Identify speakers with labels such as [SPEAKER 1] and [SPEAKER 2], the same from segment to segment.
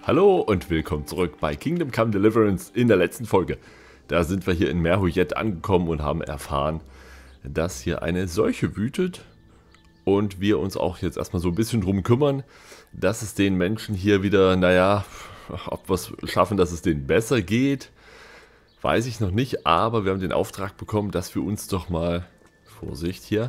[SPEAKER 1] Hallo und willkommen zurück bei Kingdom Come Deliverance in der letzten Folge. Da sind wir hier in Merhuyet angekommen und haben erfahren, dass hier eine Seuche wütet und wir uns auch jetzt erstmal so ein bisschen drum kümmern, dass es den Menschen hier wieder, naja, ob wir es schaffen, dass es denen besser geht, weiß ich noch nicht, aber wir haben den Auftrag bekommen, dass wir uns doch mal, Vorsicht hier,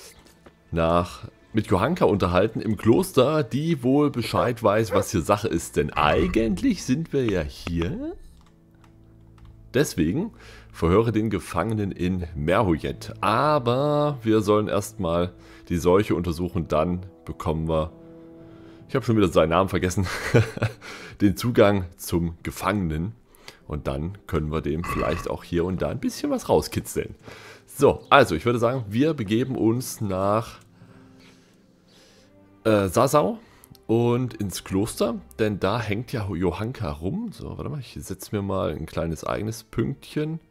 [SPEAKER 1] mit Johanka unterhalten im Kloster, die wohl Bescheid weiß, was hier Sache ist. Denn eigentlich sind wir ja hier. Deswegen verhöre den Gefangenen in Merhuyet. Aber wir sollen erstmal die Seuche untersuchen, dann bekommen wir, ich habe schon wieder seinen Namen vergessen, den Zugang zum Gefangenen. Und dann können wir dem vielleicht auch hier und da ein bisschen was rauskitzeln. So, also ich würde sagen, wir begeben uns nach Sasau und ins Kloster, denn da hängt ja Johanka rum. So, warte mal, ich setze mir mal ein kleines eigenes Pünktchen.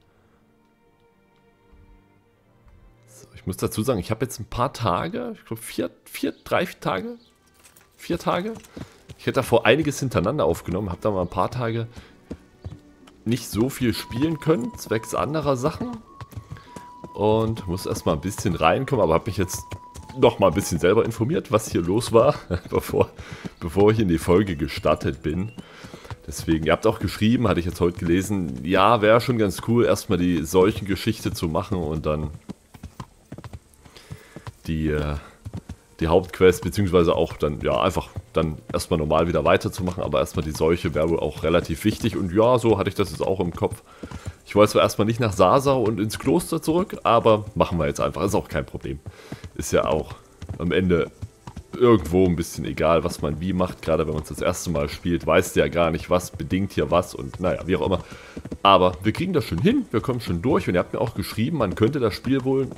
[SPEAKER 1] So, ich muss dazu sagen, ich habe jetzt ein paar Tage, ich glaube 4 Tage. Ich hätte davor einiges hintereinander aufgenommen, habe da mal ein paar Tage nicht so viel spielen können, zwecks anderer Sachen. Und muss erstmal ein bisschen reinkommen, aber habe mich jetzt noch mal ein bisschen selber informiert, was hier los war, bevor ich in die Folge gestartet bin. Deswegen, ihr habt auch geschrieben, hatte ich jetzt heute gelesen, ja, wäre schon ganz cool, erstmal die Seuchengeschichte zu machen und dann die Hauptquest, beziehungsweise auch dann, ja, einfach dann erstmal normal wieder weiterzumachen, aber erstmal die Seuche wäre wohl auch relativ wichtig und ja, so hatte ich das jetzt auch im Kopf. Ich wollte zwar erstmal nicht nach Sasau und ins Kloster zurück, aber machen wir jetzt einfach, ist auch kein Problem. Ist ja auch am Ende irgendwo ein bisschen egal, was man wie macht, gerade wenn man es das erste Mal spielt, weißt du ja gar nicht, was bedingt hier was und naja, wie auch immer. Aber wir kriegen das schon hin, wir kommen schon durch und ihr habt mir auch geschrieben, man könnte das Spiel wohl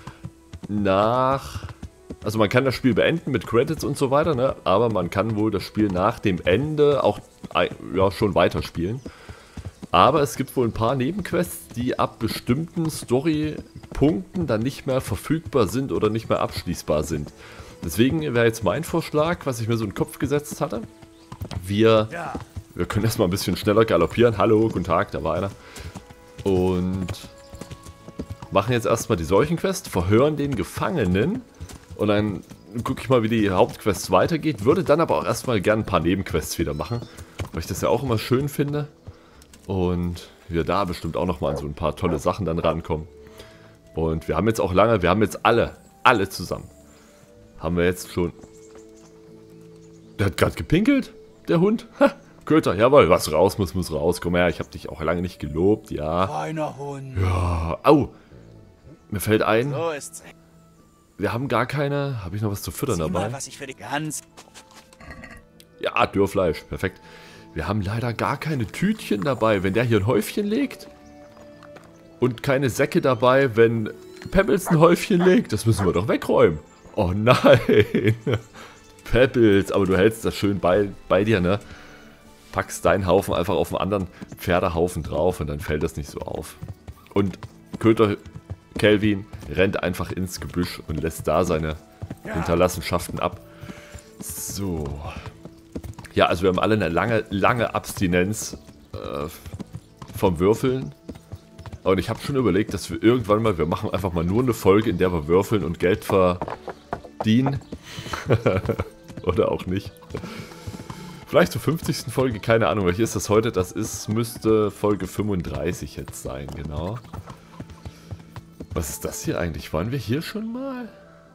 [SPEAKER 1] also man kann das Spiel beenden mit Credits und so weiter, ne? Aber man kann wohl das Spiel nach dem Ende auch ja, schon weiterspielen. Aber es gibt wohl ein paar Nebenquests, die ab bestimmten Storypunkten dann nicht mehr verfügbar sind oder nicht mehr abschließbar sind. Deswegen wäre jetzt mein Vorschlag, was ich mir so in den Kopf gesetzt hatte. Wir können erstmal ein bisschen schneller galoppieren. Hallo, guten Tag, da war einer. Und machen jetzt erstmal die Seuchenquest, verhören den Gefangenen. Und dann gucke ich mal, wie die Hauptquest weitergeht. Würde dann aber auch erstmal gerne ein paar Nebenquests wieder machen. Weil ich das ja auch immer schön finde. Und wir da bestimmt auch nochmal an so ein paar tolle Sachen dann rankommen. Und wir haben jetzt auch wir haben jetzt alle zusammen. Haben wir jetzt schon... Der hat gerade gepinkelt, der Hund. Ha, Köter, jawohl, was raus muss raus. Komm her, ich habe dich auch lange nicht gelobt, ja.
[SPEAKER 2] Feiner Hund.
[SPEAKER 1] Ja, au. Mir fällt ein,
[SPEAKER 2] So ist's.
[SPEAKER 1] wir haben gar keine... Habe ich noch was zu füttern dabei?
[SPEAKER 2] Mal, was ich für die ganz...
[SPEAKER 1] Ja, Dürrfleisch, perfekt. Wir haben leider gar keine Tütchen dabei, wenn der hier ein Häufchen legt. Und keine Säcke dabei, wenn Pebbles ein Häufchen legt. Das müssen wir doch wegräumen. Oh nein. Pebbles, aber du hältst das schön bei dir, ne? Packst deinen Haufen einfach auf einen anderen Pferdehaufen drauf und dann fällt das nicht so auf. Und Köter Kelvin rennt einfach ins Gebüsch und lässt da seine Hinterlassenschaften ab. So. Ja, also wir haben alle eine lange Abstinenz vom Würfeln. Und ich habe schon überlegt, dass wir irgendwann mal, wir machen einfach mal nur eine Folge, in der wir würfeln und Geld verdienen. Oder auch nicht. Vielleicht zur 50. Folge, keine Ahnung, welche ist das heute? Das müsste Folge 35 jetzt sein, genau. Was ist das hier eigentlich? Waren wir hier schon mal?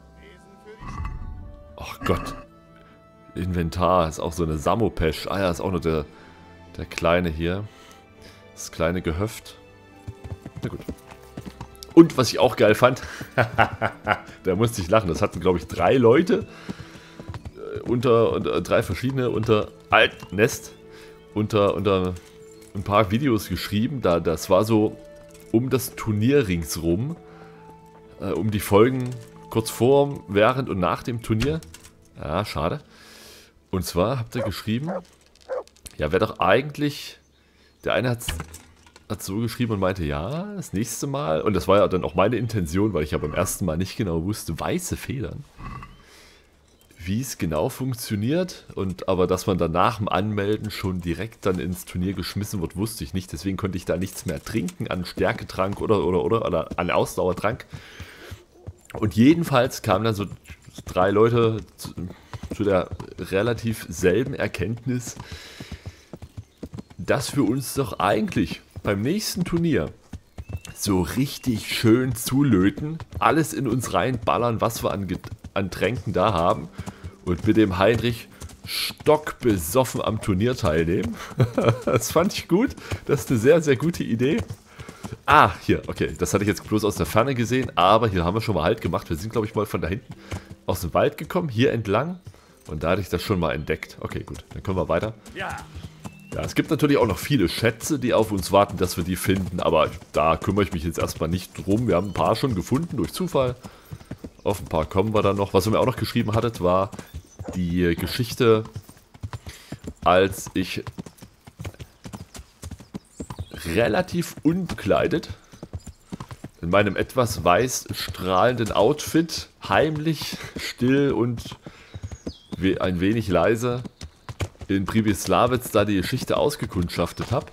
[SPEAKER 1] Ach Gott. Inventar ist auch so eine Samopesh. Ah ja, ist auch nur der kleine hier. Das kleine Gehöft. Na gut. Und was ich auch geil fand, da musste ich lachen, das hatten glaube ich 3 Leute unter 3 verschiedene unter Alt-Nest unter ein paar Videos geschrieben. Das war so um das Turnier ringsrum, um die Folgen kurz vor, während und nach dem Turnier. Ja, schade. Und zwar habt ihr geschrieben, ja, wäre doch eigentlich, der eine hat so geschrieben und meinte, ja, das nächste Mal, und das war ja dann auch meine Intention, weil ich ja beim ersten Mal nicht genau wusste, weiße Federn. wie es genau funktioniert. Aber dass man dann nach dem Anmelden schon direkt dann ins Turnier geschmissen wird, wusste ich nicht. Deswegen konnte ich da nichts mehr trinken an Stärketrank oder an Ausdauertrank. Und jedenfalls kamen dann so 3 Leute zu der relativ selben Erkenntnis, dass wir uns doch eigentlich beim nächsten Turnier so richtig schön zulöten, alles in uns reinballern, was wir an Tränken da haben und mit dem Heinrich stockbesoffen am Turnier teilnehmen. Das fand ich gut, das ist eine sehr, sehr gute Idee. Ah, hier, okay, das hatte ich jetzt bloß aus der Ferne gesehen, aber hier haben wir schon mal Halt gemacht. Wir sind, glaube ich, mal von da hinten aus dem Wald gekommen, hier entlang. Und da hatte ich das schon mal entdeckt. Okay, gut, dann können wir weiter. Ja, es gibt natürlich auch noch viele Schätze, die auf uns warten, dass wir die finden. Aber da kümmere ich mich jetzt erstmal nicht drum. Wir haben ein paar schon gefunden durch Zufall. Auf ein paar kommen wir dann noch. Was ihr mir auch noch geschrieben hattet, war die Geschichte, als ich relativ unbekleidet in meinem etwas weiß strahlenden Outfit heimlich, still und ein wenig leise in Pribyslavitz da die Geschichte ausgekundschaftet habe,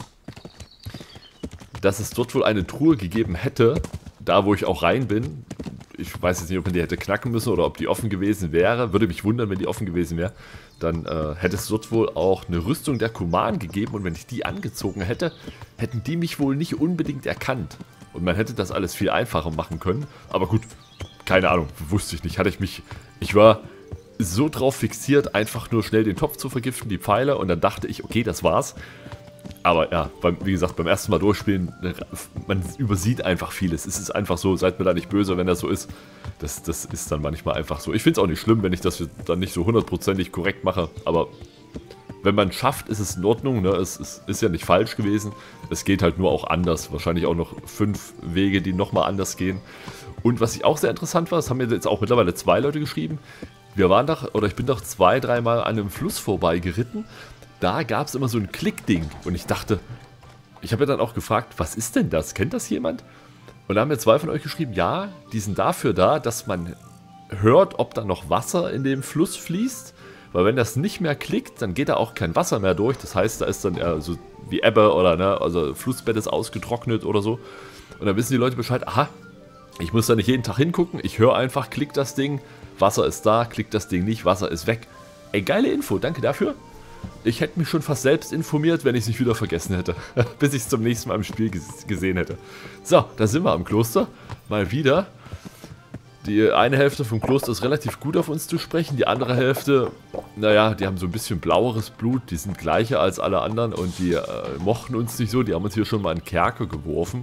[SPEAKER 1] dass es dort wohl eine Truhe gegeben hätte, da wo ich auch rein bin. Ich weiß jetzt nicht, ob man die hätte knacken müssen oder ob die offen gewesen wäre. Würde mich wundern, wenn die offen gewesen wäre. Dann hätte es dort wohl auch eine Rüstung der Kumanen gegeben und wenn ich die angezogen hätte, hätten die mich wohl nicht unbedingt erkannt. Und man hätte das alles viel einfacher machen können. Aber gut, keine Ahnung, wusste ich nicht. Ich war so drauf fixiert, einfach nur schnell den Topf zu vergiften, die Pfeile. Und dann dachte ich, okay, das war's. Aber ja, wie gesagt, beim ersten Mal durchspielen, man übersieht einfach vieles. Es ist einfach so, seid mir da nicht böse, wenn das so ist. Das ist dann manchmal einfach so. Ich finde es auch nicht schlimm, wenn ich das dann nicht so hundertprozentig korrekt mache. Aber wenn man es schafft, ist es in Ordnung. Ne? Es ist ja nicht falsch gewesen. Es geht halt nur auch anders. Wahrscheinlich auch noch 5 Wege, die nochmal anders gehen. Und was ich auch sehr interessant war, das haben mir jetzt auch mittlerweile 2 Leute geschrieben. Ich bin doch 2, 3 Mal an einem Fluss vorbei geritten. Da gab es immer so ein Klickding. Und ich dachte, ich habe ja dann auch gefragt, was ist denn das? Kennt das jemand? Und da haben mir 2 von euch geschrieben, ja, die sind dafür da, dass man hört, ob da noch Wasser in dem Fluss fließt. Weil wenn das nicht mehr klickt, dann geht da auch kein Wasser mehr durch. Das heißt, da ist dann eher so wie Ebbe oder ne, also Flussbett ist ausgetrocknet oder so. Und dann wissen die Leute Bescheid, aha, ich muss da nicht jeden Tag hingucken. Ich höre einfach, klickt das Ding, Wasser ist da, klickt das Ding nicht, Wasser ist weg. Ey, geile Info, danke dafür. Ich hätte mich schon fast selbst informiert, wenn ich es nicht wieder vergessen hätte. Bis ich es zum nächsten Mal im Spiel gesehen hätte. So, da sind wir am Kloster. Mal wieder. Die eine Hälfte vom Kloster ist relativ gut auf uns zu sprechen. Die andere Hälfte, naja, die haben so ein bisschen blaueres Blut. Die sind gleicher als alle anderen und die mochten uns nicht so. Die haben uns hier schon mal in Kerker geworfen.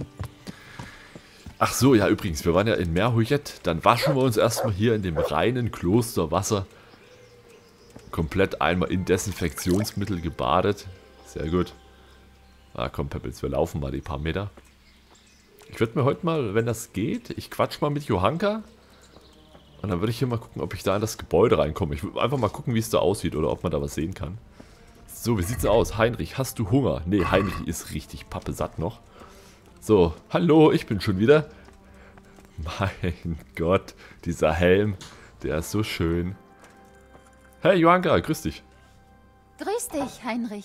[SPEAKER 1] Ach so, ja übrigens, wir waren ja in Merhujet. Dann waschen wir uns erstmal hier in dem reinen Klosterwasser. Komplett einmal in Desinfektionsmittel gebadet. Sehr gut. Ah komm Peppels, wir laufen mal die paar Meter. Ich würde mir heute mal, wenn das geht, ich quatsch mal mit Johanka. Und dann würde ich hier mal gucken, ob ich da in das Gebäude reinkomme. Ich würde einfach mal gucken, wie es da aussieht oder ob man da was sehen kann. So, wie sieht's aus? Heinrich, hast du Hunger? Nee, Heinrich ist richtig pappesatt noch. So, hallo, ich bin schon wieder. Mein Gott, dieser Helm, der ist so schön. Hey Johanka, grüß dich.
[SPEAKER 2] Grüß dich, Heinrich.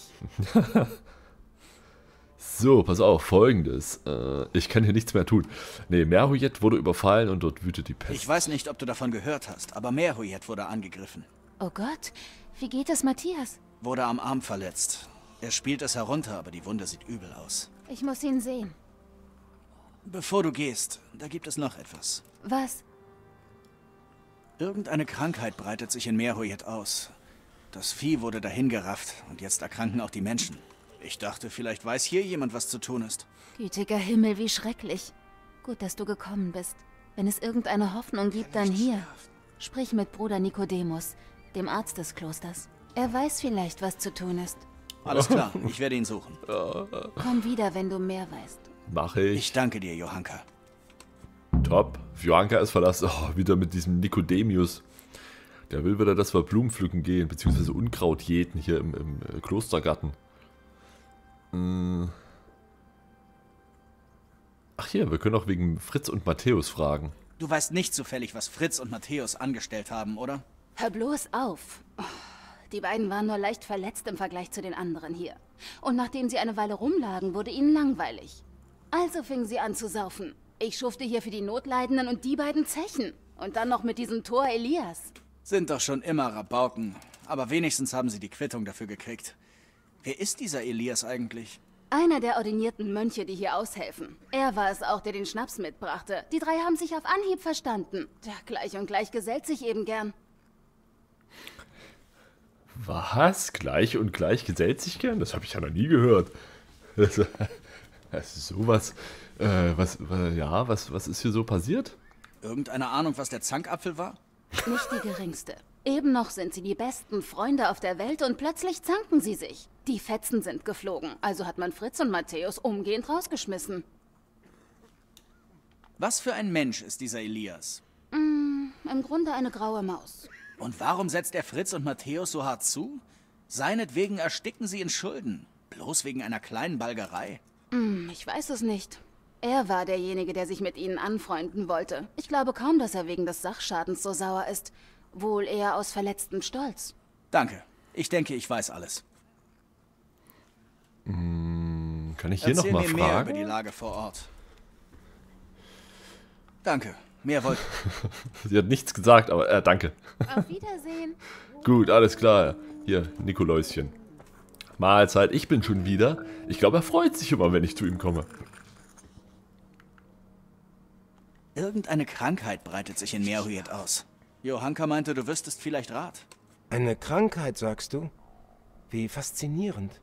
[SPEAKER 1] So, pass auf, Folgendes. Ich kann hier nichts mehr tun. Nee, Merhujet wurde überfallen und dort wütet die Pest.
[SPEAKER 3] Ich weiß nicht, ob du davon gehört hast, aber Merhujet wurde angegriffen.
[SPEAKER 2] Oh Gott, wie geht es Matthias?
[SPEAKER 3] Wurde am Arm verletzt. Er spielt es herunter, aber die Wunde sieht übel aus.
[SPEAKER 2] Ich muss ihn sehen.
[SPEAKER 3] Bevor du gehst, da gibt es noch etwas.
[SPEAKER 2] Was?
[SPEAKER 3] Irgendeine Krankheit breitet sich in Merhujet aus. Das Vieh wurde dahingerafft und jetzt erkranken auch die Menschen. Ich dachte, vielleicht weiß hier jemand, was zu tun ist.
[SPEAKER 2] Gütiger Himmel, wie schrecklich. Gut, dass du gekommen bist. Wenn es irgendeine Hoffnung gibt, dann hier. Sprich mit Bruder Nikodemus, dem Arzt des Klosters. Er weiß vielleicht, was zu tun ist.
[SPEAKER 3] Alles klar, ich werde ihn suchen.
[SPEAKER 2] Komm wieder, wenn du mehr weißt.
[SPEAKER 1] Mach ich.
[SPEAKER 3] Ich danke dir, Johanka.
[SPEAKER 1] Top. Johanka ist verlassen. Oh, wieder mit diesem Nikodemus. Der will wieder, dass wir Blumen pflücken gehen, beziehungsweise Unkraut jäten hier im Klostergarten. Ach hier, wir können auch wegen Fritz und Matthäus fragen.
[SPEAKER 3] Du weißt nicht zufällig, was Fritz und Matthäus angestellt haben, oder?
[SPEAKER 2] Hör bloß auf. Oh, die beiden waren nur leicht verletzt im Vergleich zu den anderen hier. Und nachdem sie eine Weile rumlagen, wurde ihnen langweilig. Also fingen sie an zu saufen. Ich schufte hier für die Notleidenden und die beiden Zechen. Und dann noch mit diesem Tor Elias.
[SPEAKER 3] Sind doch schon immer Rabauken. Aber wenigstens haben sie die Quittung dafür gekriegt. Wer ist dieser Elias eigentlich?
[SPEAKER 2] Einer der ordinierten Mönche, die hier aushelfen. Er war es auch, der den Schnaps mitbrachte. Die drei haben sich auf Anhieb verstanden. Ja, gleich und gleich gesellt sich eben gern.
[SPEAKER 1] Was? Gleich und gleich gesellt sich gern? Das habe ich ja noch nie gehört. Das ist sowas. Was ist hier so passiert?
[SPEAKER 3] Irgendeine Ahnung, was der Zankapfel war?
[SPEAKER 2] Nicht die geringste. Eben noch sind sie die besten Freunde auf der Welt und plötzlich zanken sie sich. Die Fetzen sind geflogen, also hat man Fritz und Matthäus umgehend rausgeschmissen.
[SPEAKER 3] Was für ein Mensch ist dieser Elias?
[SPEAKER 2] Im Grunde eine graue Maus.
[SPEAKER 3] Und warum setzt er Fritz und Matthäus so hart zu? Seinetwegen ersticken sie in Schulden. Bloß wegen einer kleinen Balgerei.
[SPEAKER 2] Ich weiß es nicht. Er war derjenige, der sich mit ihnen anfreunden wollte. Ich glaube kaum, dass er wegen des Sachschadens so sauer ist. Wohl eher aus verletztem Stolz.
[SPEAKER 3] Danke. Ich denke, ich weiß alles.
[SPEAKER 1] Kann ich hier
[SPEAKER 3] Erzähl
[SPEAKER 1] noch mal
[SPEAKER 3] mir mehr
[SPEAKER 1] fragen?
[SPEAKER 3] über die Lage vor Ort. Danke. Mehr wollte
[SPEAKER 1] Sie hat nichts gesagt, aber danke.
[SPEAKER 2] Auf Wiedersehen.
[SPEAKER 1] Gut, alles klar. Hier, Nikoläuschen. Mahlzeit, ich bin schon wieder. Ich glaube, er freut sich immer, wenn ich zu ihm komme.
[SPEAKER 3] Irgendeine Krankheit breitet sich in Meerhuyet aus. Johanka meinte, du wüsstest vielleicht Rat.
[SPEAKER 4] Eine Krankheit, sagst du? Wie faszinierend.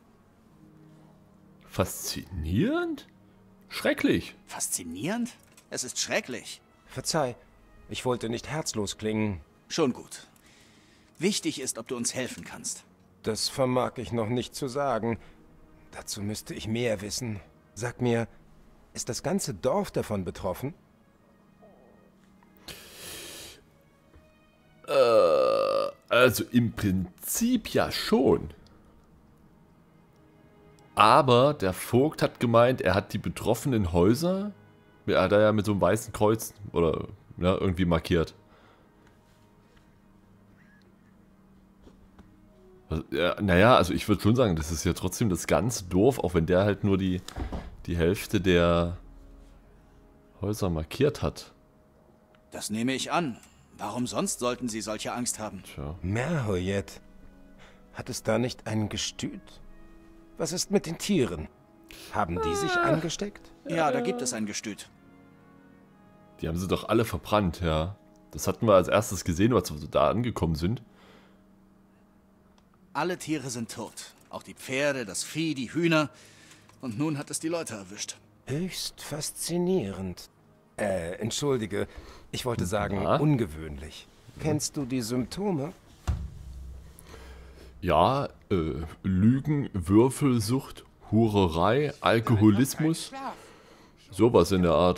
[SPEAKER 1] Faszinierend? Schrecklich.
[SPEAKER 3] Faszinierend? Es ist schrecklich.
[SPEAKER 4] Verzeih, ich wollte nicht herzlos klingen.
[SPEAKER 3] Schon gut. Wichtig ist, ob du uns helfen kannst.
[SPEAKER 4] Das vermag ich noch nicht zu sagen. Dazu müsste ich mehr wissen. Sag mir, ist das ganze Dorf davon betroffen?
[SPEAKER 1] Also im Prinzip ja schon. Aber der Vogt hat gemeint, er hat die betroffenen Häuser, er hat ja mit so einem weißen Kreuz oder ja, irgendwie markiert. Also, ja, naja, also ich würde schon sagen, das ist ja trotzdem das ganze Dorf, auch wenn der halt nur die Hälfte der Häuser markiert hat.
[SPEAKER 3] Das nehme ich an. Warum sonst sollten sie solche Angst haben?
[SPEAKER 1] Tja.
[SPEAKER 4] Meerhuyet. Hat es da nicht ein Gestüt? Was ist mit den Tieren? Haben die sich angesteckt?
[SPEAKER 3] Ja, da gibt es ein Gestüt.
[SPEAKER 1] Die haben sie doch alle verbrannt, ja. Das hatten wir als erstes gesehen, als wir da angekommen sind.
[SPEAKER 3] Alle Tiere sind tot. Auch die Pferde, das Vieh, die Hühner. Und nun hat es die Leute erwischt.
[SPEAKER 4] Höchst faszinierend. Entschuldige, ich wollte sagen,
[SPEAKER 1] Ja?
[SPEAKER 4] ungewöhnlich. Kennst du die Symptome?
[SPEAKER 1] Ja, Lügen, Würfelsucht, Hurerei, Alkoholismus. Sowas in der Art.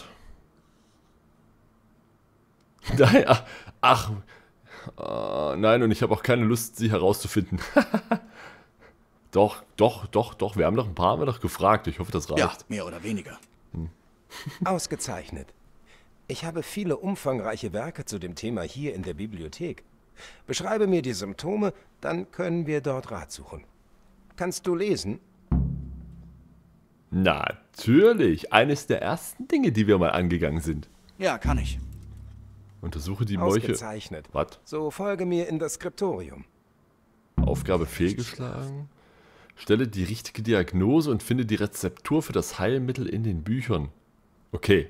[SPEAKER 1] Naja, ach. Nein, und ich habe auch keine Lust, sie herauszufinden. Doch, wir haben doch ein paar Mal gefragt. Ich hoffe, das reicht.
[SPEAKER 3] Ja, mehr oder weniger.
[SPEAKER 4] Ausgezeichnet. Ich habe viele umfangreiche Werke zu dem Thema hier in der Bibliothek. Beschreibe mir die Symptome, dann können wir dort Rat suchen. Kannst du lesen?
[SPEAKER 1] Natürlich. Eines der ersten Dinge, die wir mal angegangen sind.
[SPEAKER 3] Ja, kann ich.
[SPEAKER 1] Untersuche die Molche.
[SPEAKER 4] Ausgezeichnet.
[SPEAKER 1] Was?
[SPEAKER 4] So folge mir in das Skriptorium.
[SPEAKER 1] Aufgabe fehlgeschlagen. Stelle die richtige Diagnose und finde die Rezeptur für das Heilmittel in den Büchern. Okay.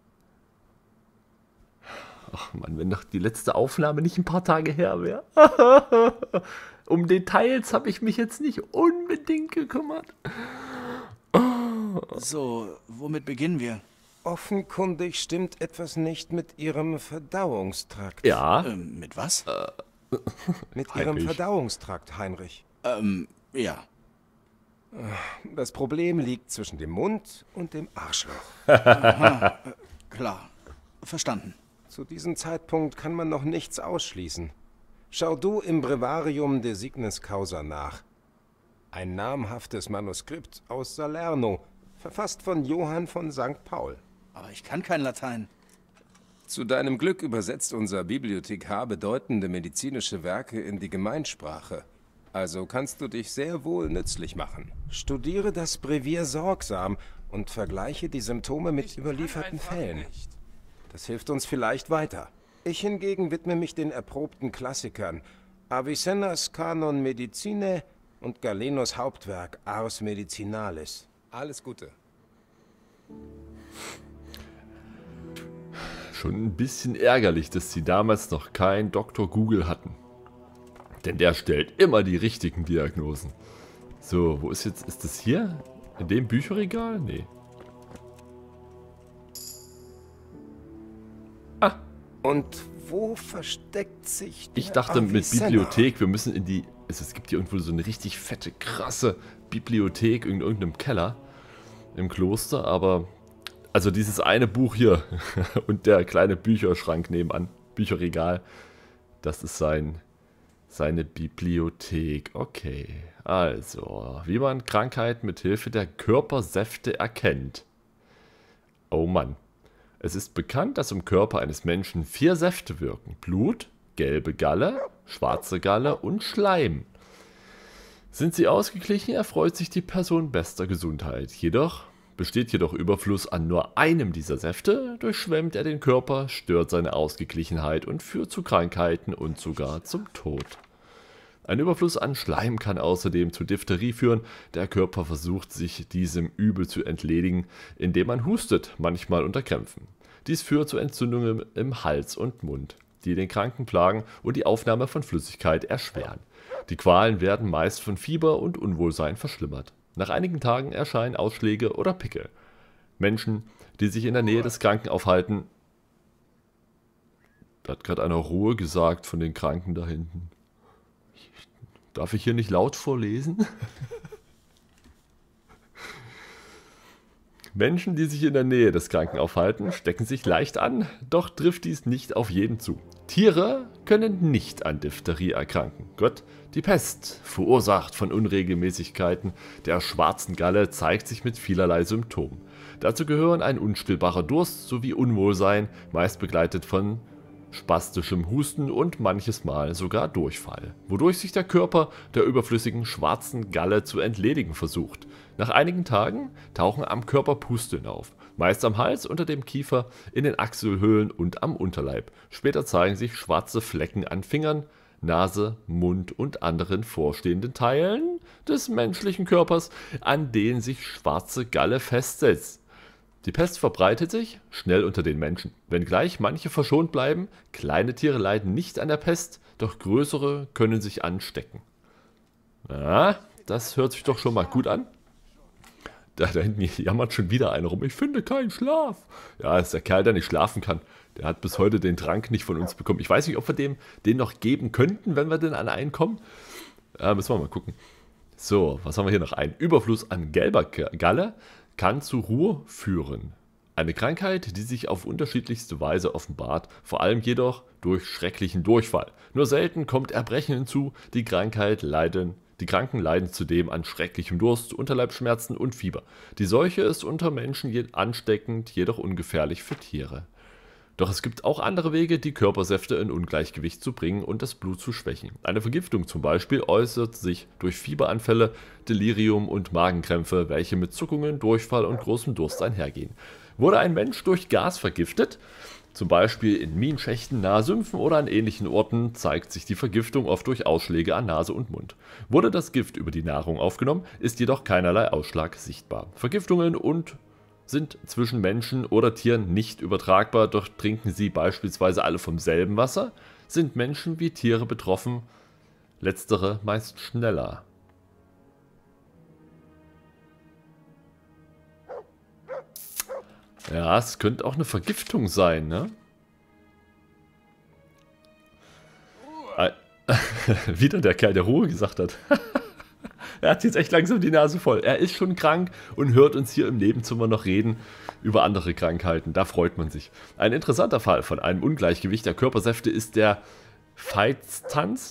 [SPEAKER 1] Ach Mann, wenn doch die letzte Aufnahme nicht ein paar Tage her wäre. Um Details habe ich mich jetzt nicht unbedingt gekümmert.
[SPEAKER 3] So, womit beginnen wir?
[SPEAKER 4] Offenkundig stimmt etwas nicht mit ihrem Verdauungstrakt.
[SPEAKER 1] Ja,
[SPEAKER 3] Mit was?
[SPEAKER 4] Mit ihrem
[SPEAKER 1] Heinrich.
[SPEAKER 4] Verdauungstrakt, Heinrich.
[SPEAKER 3] Ja.
[SPEAKER 4] Das Problem liegt zwischen dem Mund und dem Arschloch.
[SPEAKER 3] Klar. Verstanden.
[SPEAKER 4] Zu diesem Zeitpunkt kann man noch nichts ausschließen. Schau du im Brevarium de Signis Causa nach. Ein namhaftes Manuskript aus Salerno, verfasst von Johann von St. Paul.
[SPEAKER 3] Aber ich kann kein Latein.
[SPEAKER 4] Zu deinem Glück übersetzt unser Bibliothekar bedeutende medizinische Werke in die Gemeinsprache. Also kannst du dich sehr wohl nützlich machen. Studiere das Brevier sorgsam und vergleiche die Symptome mit überlieferten Fällen. Das hilft uns vielleicht weiter. Ich hingegen widme mich den erprobten Klassikern Avicennas Canon Medicinae und Galenos Hauptwerk Ars Medicinalis. Alles Gute.
[SPEAKER 1] Schon ein bisschen ärgerlich, dass sie damals noch keinen Dr. Google hatten. Denn der stellt immer die richtigen Diagnosen. So, wo ist jetzt, ist das hier? In dem Bücherregal? Nee. Ah.
[SPEAKER 4] Und wo versteckt sich der
[SPEAKER 1] Ich dachte mit
[SPEAKER 4] Avicenna?
[SPEAKER 1] Bibliothek, wir müssen in die... Es gibt hier irgendwo so eine richtig fette, krasse Bibliothek in irgendeinem Keller im Kloster, aber... Also dieses eine Buch hier und der kleine Bücherschrank nebenan, Bücherregal, das ist seine Bibliothek. Okay, also, wie man Krankheiten mit Hilfe der Körpersäfte erkennt. Oh Mann. Es ist bekannt, dass im Körper eines Menschen 4 Säfte wirken. Blut, gelbe Galle, schwarze Galle und Schleim. Sind sie ausgeglichen, erfreut sich die Person bester Gesundheit. Besteht jedoch Überfluss an nur einem dieser Säfte, durchschwemmt er den Körper, stört seine Ausgeglichenheit und führt zu Krankheiten und sogar zum Tod. Ein Überfluss an Schleim kann außerdem zu Diphtherie führen. Der Körper versucht, sich diesem Übel zu entledigen, indem man hustet, manchmal unter Krämpfen. Dies führt zu Entzündungen im Hals und Mund, die den Kranken plagen und die Aufnahme von Flüssigkeit erschweren. Die Qualen werden meist von Fieber und Unwohlsein verschlimmert. Nach einigen Tagen erscheinen Ausschläge oder Pickel. Menschen, die sich in der Nähe des Kranken aufhalten... Da hat gerade einer Ruhe gesagt von den Kranken da hinten. Darf ich hier nicht laut vorlesen? Menschen, die sich in der Nähe des Kranken aufhalten, stecken sich leicht an, doch trifft dies nicht auf jeden zu. Tiere können nicht an Diphtherie erkranken. Gott, die Pest, verursacht von Unregelmäßigkeiten der schwarzen Galle, zeigt sich mit vielerlei Symptomen. Dazu gehören ein unstillbarer Durst sowie Unwohlsein, meist begleitet von spastischem Husten und manches Mal sogar Durchfall, wodurch sich der Körper der überflüssigen schwarzen Galle zu entledigen versucht. Nach einigen Tagen tauchen am Körper Pusteln auf, meist am Hals, unter dem Kiefer, in den Achselhöhlen und am Unterleib. Später zeigen sich schwarze Flecken an Fingern, Nase, Mund und anderen vorstehenden Teilen des menschlichen Körpers, an denen sich schwarze Galle festsetzt. Die Pest verbreitet sich schnell unter den Menschen. Wenngleich manche verschont bleiben, kleine Tiere leiden nicht an der Pest, doch größere können sich anstecken. Ja, das hört sich doch schon mal gut an. Da hinten jammert schon wieder einer rum. Ich finde keinen Schlaf. Ja, das ist der Kerl, der nicht schlafen kann. Der hat bis heute den Trank nicht von uns bekommen. Ich weiß nicht, ob wir dem den noch geben könnten, wenn wir denn an einen kommen. Müssen wir mal gucken. So, was haben wir hier noch? Ein Überfluss an gelber Galle kann zu Ruhr führen. Eine Krankheit, die sich auf unterschiedlichste Weise offenbart, vor allem jedoch durch schrecklichen Durchfall. Nur selten kommt Erbrechen hinzu, die Kranken leiden zudem an schrecklichem Durst, Unterleibsschmerzen und Fieber. Die Seuche ist unter Menschen ansteckend, jedoch ungefährlich für Tiere. Doch es gibt auch andere Wege, die Körpersäfte in Ungleichgewicht zu bringen und das Blut zu schwächen. Eine Vergiftung zum Beispiel äußert sich durch Fieberanfälle, Delirium und Magenkrämpfe, welche mit Zuckungen, Durchfall und großem Durst einhergehen. Wurde ein Mensch durch Gas vergiftet, zum Beispiel in Minenschächten, nahe Sümpfen oder an ähnlichen Orten, zeigt sich die Vergiftung oft durch Ausschläge an Nase und Mund. Wurde das Gift über die Nahrung aufgenommen, ist jedoch keinerlei Ausschlag sichtbar. Vergiftungen sind zwischen Menschen oder Tieren nicht übertragbar, doch trinken sie beispielsweise alle vom selben Wasser, sind Menschen wie Tiere betroffen, letztere meist schneller. Ja, es könnte auch eine Vergiftung sein, ne? Wieder der Kerl, der Ruhe gesagt hat. Er hat jetzt echt langsam die Nase voll. Er ist schon krank und hört uns hier im Nebenzimmer noch reden über andere Krankheiten. Da freut man sich. Ein interessanter Fall von einem Ungleichgewicht der Körpersäfte ist der Veitstanz.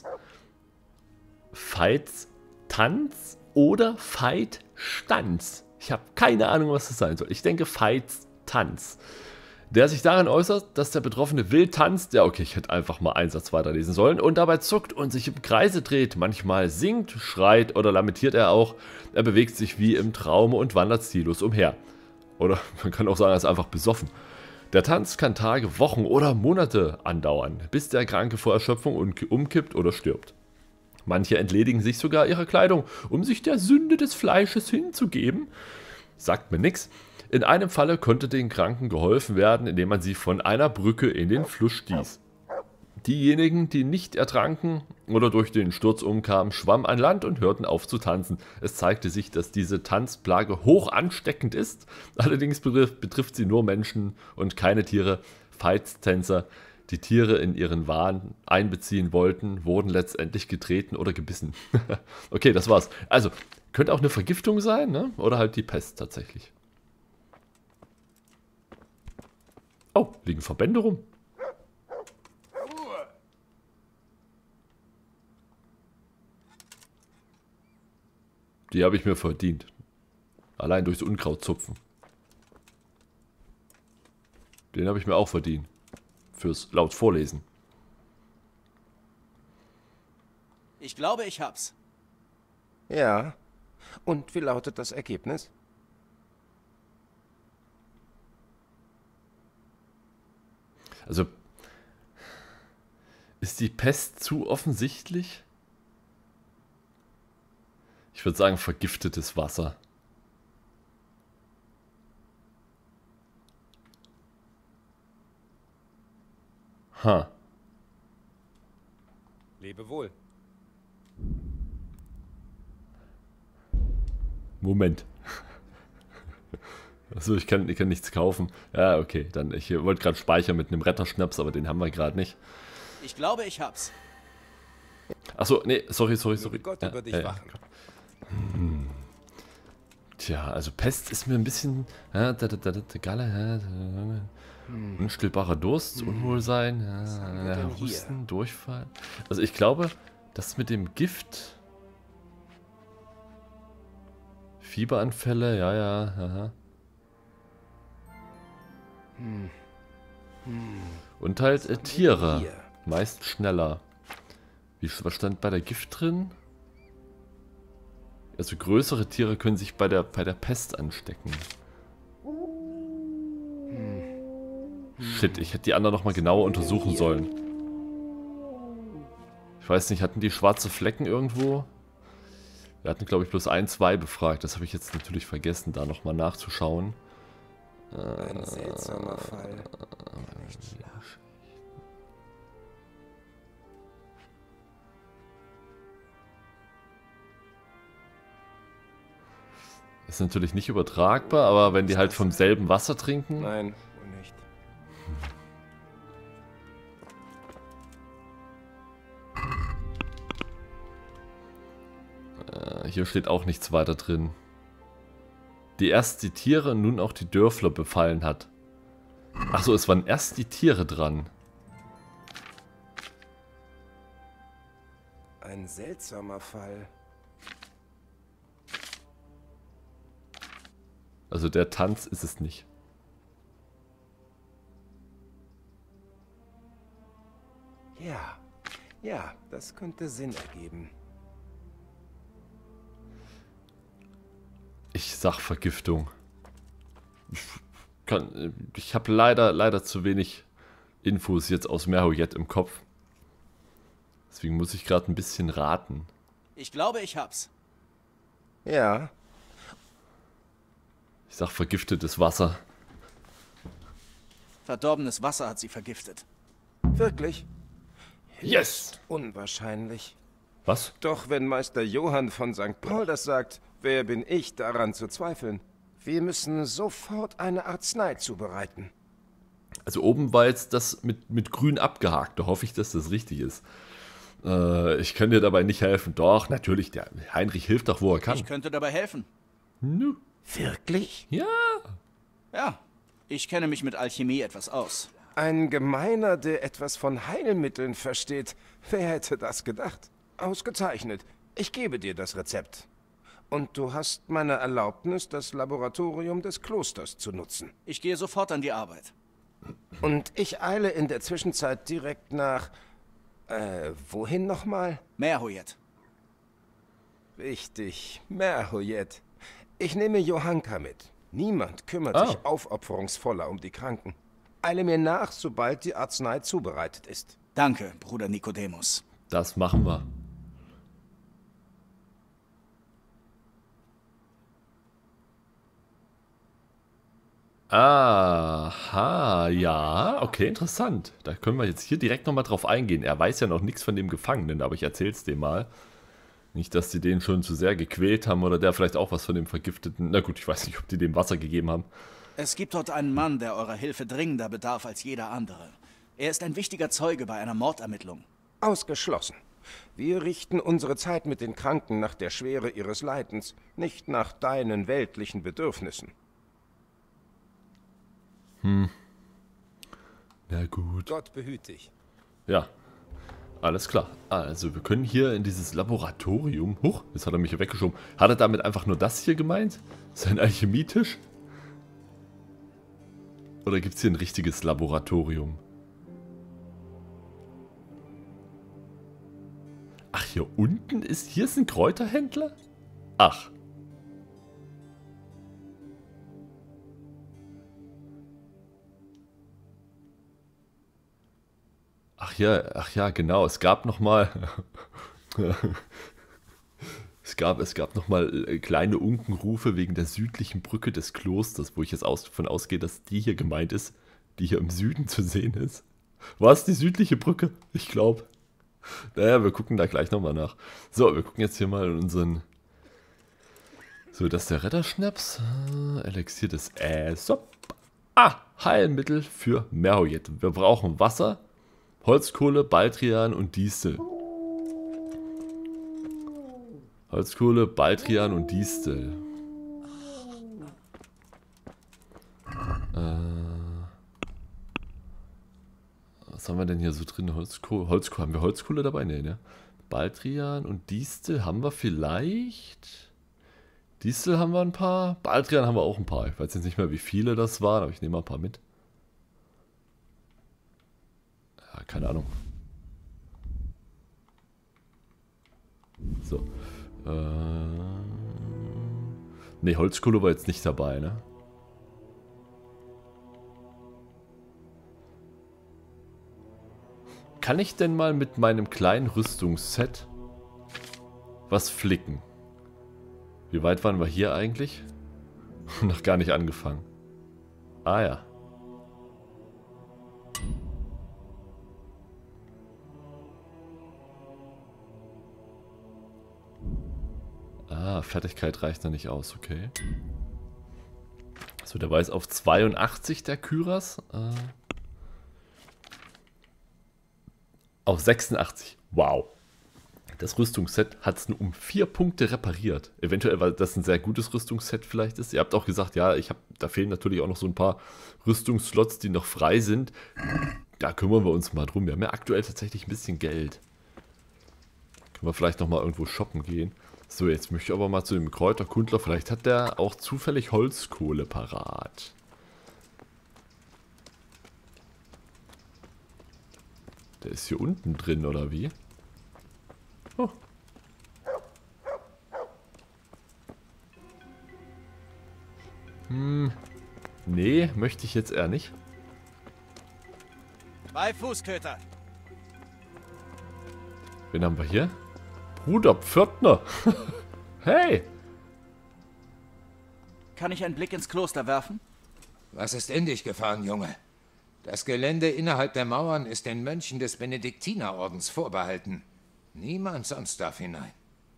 [SPEAKER 1] Veitstanz oder Veitstanz. Ich habe keine Ahnung, was das sein soll. Ich denke Veitstanz. der sich darin äußert, dass der Betroffene wild tanzt, ja okay, ich hätte einfach mal einen Satz weiterlesen sollen, und dabei zuckt und sich im Kreise dreht, manchmal singt, schreit oder lamentiert er auch, er bewegt sich wie im Traume und wandert ziellos umher. Oder man kann auch sagen, er ist einfach besoffen. Der Tanz kann Tage, Wochen oder Monate andauern, bis der Kranke vor Erschöpfung umkippt oder stirbt. Manche entledigen sich sogar ihrer Kleidung, um sich der Sünde des Fleisches hinzugeben. Sagt mir nix. In einem Falle konnte den Kranken geholfen werden, indem man sie von einer Brücke in den Fluss stieß. Diejenigen, die nicht ertranken oder durch den Sturz umkamen, schwammen an Land und hörten auf zu tanzen. Es zeigte sich, dass diese Tanzplage hoch ansteckend ist. Allerdings betrifft sie nur Menschen und keine Tiere. Veitstänzer, die Tiere in ihren Wahn einbeziehen wollten, wurden letztendlich getreten oder gebissen. Okay, das war's. Also, könnte auch eine Vergiftung sein, ne? Oder halt die Pest tatsächlich. Oh, liegen Verbände rum. Die habe ich mir verdient. Allein durchs Unkraut zupfen. Den habe ich mir auch verdient. Fürs laut Vorlesen.
[SPEAKER 3] Ich glaube, ich hab's.
[SPEAKER 4] Ja. Und wie lautet das Ergebnis?
[SPEAKER 1] Also, ist die Pest zu offensichtlich? Ich würde sagen, vergiftetes Wasser. Ha.
[SPEAKER 4] Lebe wohl.
[SPEAKER 1] Moment. Achso, ich kann nichts kaufen. Ja, okay, dann ich wollte gerade speichern mit einem Retterschnaps, aber den haben wir gerade nicht.
[SPEAKER 3] Ich glaube, ich hab's.
[SPEAKER 1] Achso, nee, sorry.
[SPEAKER 4] Gott
[SPEAKER 1] Ja,
[SPEAKER 4] über dich wachen.
[SPEAKER 1] Tja, also Pest ist mir ein bisschen... Unstillbarer Durst, Unwohlsein,
[SPEAKER 4] haben wir denn hier?
[SPEAKER 1] Husten, Durchfall. Also ich glaube, das mit dem Gift... Fieberanfälle, ja, aha. Und halt Tiere.
[SPEAKER 4] hier?
[SPEAKER 1] Meist schneller. Was stand bei der Gift drin? Also größere Tiere können sich bei der Pest anstecken. Shit, ich hätte die anderen nochmal genauer untersuchen sollen. Ich weiß nicht, hatten die schwarze Flecken irgendwo? Wir hatten, glaube ich, bloß 1, 2 befragt. Das habe ich jetzt natürlich vergessen, da nochmal nachzuschauen.
[SPEAKER 4] Ein seltsamer Fall.
[SPEAKER 1] Ist natürlich nicht übertragbar, aber wenn die halt vom selben Wasser trinken...
[SPEAKER 4] Nein, wohl nicht.
[SPEAKER 1] Hier steht auch nichts weiter drin. Die erst die Tiere und nun auch die Dörfler befallen hat. Achso, es waren erst die Tiere dran.
[SPEAKER 4] Ein seltsamer Fall.
[SPEAKER 1] Also der Tanz ist es nicht.
[SPEAKER 4] Ja, das könnte Sinn ergeben.
[SPEAKER 1] Ich sag Vergiftung. Ich habe leider zu wenig Infos jetzt aus Merojet im Kopf. Deswegen muss ich gerade ein bisschen raten.
[SPEAKER 3] Ich glaube, ich hab's.
[SPEAKER 4] Ja,
[SPEAKER 1] Ich sag vergiftetes Wasser.
[SPEAKER 3] Verdorbenes Wasser hat sie vergiftet.
[SPEAKER 4] wirklich?
[SPEAKER 1] Yes!
[SPEAKER 4] Unwahrscheinlich.
[SPEAKER 1] Was?
[SPEAKER 4] Doch wenn Meister Johann von St. Paul das sagt, wer bin ich, daran zu zweifeln? Wir müssen sofort eine Arznei zubereiten.
[SPEAKER 1] Also oben war jetzt das mit grün abgehakt. Da hoffe ich, dass das richtig ist. Ich kann dir dabei nicht helfen. Doch, natürlich, der Heinrich hilft doch, wo er kann.
[SPEAKER 3] Ich könnte dabei helfen.
[SPEAKER 1] Nö.
[SPEAKER 4] Wirklich?
[SPEAKER 1] Ja.
[SPEAKER 3] Ja, ich kenne mich mit Alchemie etwas aus.
[SPEAKER 4] Ein Gemeiner, der etwas von Heilmitteln versteht. Wer hätte das gedacht? Ausgezeichnet. Ich gebe dir das Rezept. Und du hast meine Erlaubnis, das Laboratorium des Klosters zu nutzen.
[SPEAKER 3] Ich gehe sofort an die Arbeit.
[SPEAKER 4] Und ich eile in der Zwischenzeit direkt nach... wohin nochmal?
[SPEAKER 3] Merhoyet.
[SPEAKER 4] Richtig, Merhoyet. Ich nehme Johanka mit. Niemand kümmert sich aufopferungsvoller um die Kranken. Eile mir nach, sobald die Arznei zubereitet ist.
[SPEAKER 3] Danke, Bruder Nikodemus.
[SPEAKER 1] Das machen wir. Aha, ja, okay, interessant. Da können wir jetzt hier direkt nochmal drauf eingehen. Er weiß ja noch nichts von dem Gefangenen, aber ich erzähl's dem mal. Nicht, dass die den schon zu sehr gequält haben oder der vielleicht auch was von dem Vergifteten. Na gut, ich weiß nicht, ob die dem Wasser gegeben haben.
[SPEAKER 3] Es gibt dort einen Mann, der eurer Hilfe dringender bedarf als jeder andere. Er ist ein wichtiger Zeuge bei einer Mordermittlung.
[SPEAKER 4] Ausgeschlossen. Wir richten unsere Zeit mit den Kranken nach der Schwere ihres Leidens, nicht nach deinen weltlichen Bedürfnissen.
[SPEAKER 1] Na gut.
[SPEAKER 4] Gott behüte dich.
[SPEAKER 1] Ja, alles klar. Also, wir können hier in dieses Laboratorium... Huch, jetzt hat er mich hier weggeschoben. Hat er damit einfach nur das hier gemeint? Sein Alchemietisch? Oder gibt es hier ein richtiges Laboratorium? Ach, hier unten ist... Hier ist ein Kräuterhändler? Ach. Ach ja, genau. Es gab noch mal... es gab noch mal kleine Unkenrufe wegen der südlichen Brücke des Klosters, wo ich jetzt davon ausgehe, dass die hier gemeint ist, die hier im Süden zu sehen ist. War es die südliche Brücke? Ich glaube. Naja, wir gucken da gleich nochmal nach. So, wir gucken jetzt hier mal in unseren... So, das ist der Retterschnaps. Elixier des Aesop. Heilmittel für Merhoyet. Wir brauchen Wasser, Holzkohle, Baldrian und Distel. Holzkohle, Baldrian und Distel. Was haben wir denn hier so drin? Holzkohle. Haben wir Holzkohle dabei? Nee, ne? Baldrian und Distel haben wir vielleicht. Distel haben wir ein paar. Baldrian haben wir auch ein paar. Ich weiß jetzt nicht mehr, wie viele das waren, aber ich nehme mal ein paar mit. Ja, keine Ahnung. So. Ne, Holzkohle war jetzt nicht dabei, ne? Kann ich denn mal mit meinem kleinen Rüstungsset was flicken? Wie weit waren wir hier eigentlich? Noch gar nicht angefangen. Ah ja. Fertigkeit reicht noch nicht aus, okay. So, der war jetzt auf 82, der Kyras. Auf 86. Wow. Das Rüstungsset hat es nur um 4 Punkte repariert. Eventuell, weil das ein sehr gutes Rüstungsset vielleicht ist. Ihr habt auch gesagt, ja, da fehlen natürlich auch noch so ein paar Rüstungsslots, die noch frei sind. Da kümmern wir uns mal drum. Wir haben ja aktuell tatsächlich ein bisschen Geld. Können wir vielleicht noch mal irgendwo shoppen gehen. So, jetzt möchte ich aber mal zu dem Kräuterkundler. Vielleicht hat der auch zufällig Holzkohle parat. Der ist hier unten drin, oder wie? Oh. Nee, möchte ich jetzt eher nicht.
[SPEAKER 3] 2 Fußköter.
[SPEAKER 1] Wen haben wir hier? Bruder Pförtner. Hey.
[SPEAKER 3] Kann ich einen Blick ins Kloster werfen?
[SPEAKER 5] Was ist in dich gefahren, Junge? Das Gelände innerhalb der Mauern ist den Mönchen des Benediktinerordens vorbehalten. Niemand sonst darf hinein.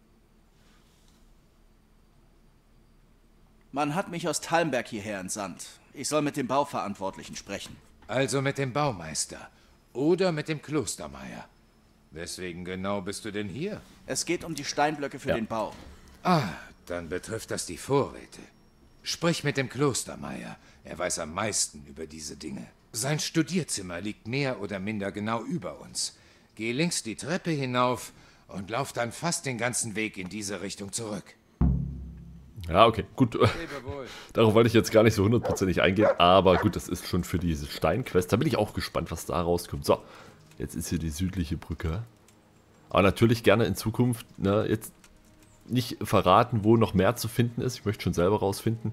[SPEAKER 3] Man hat mich aus Talmberg hierher entsandt. Ich soll mit dem Bauverantwortlichen sprechen.
[SPEAKER 5] Also mit dem Baumeister oder mit dem Klostermeier. Weswegen genau bist du denn hier?
[SPEAKER 3] Es geht um die Steinblöcke für den Bau.
[SPEAKER 5] Dann betrifft das die Vorräte. Sprich mit dem Klostermeier. Er weiß am meisten über diese Dinge. Sein Studierzimmer liegt mehr oder minder genau über uns. Geh links die Treppe hinauf und lauf dann fast den ganzen Weg in diese Richtung zurück.
[SPEAKER 1] Ja, okay, gut.
[SPEAKER 4] Lebe wohl.
[SPEAKER 1] Darauf wollte ich jetzt gar nicht so hundertprozentig eingehen, aber gut, das ist schon für diese Steinquest. Da bin ich auch gespannt, was da rauskommt. So, jetzt ist hier die südliche Brücke. Aber natürlich gerne in Zukunft, ne, jetzt nicht verraten, wo noch mehr zu finden ist. Ich möchte schon selber rausfinden.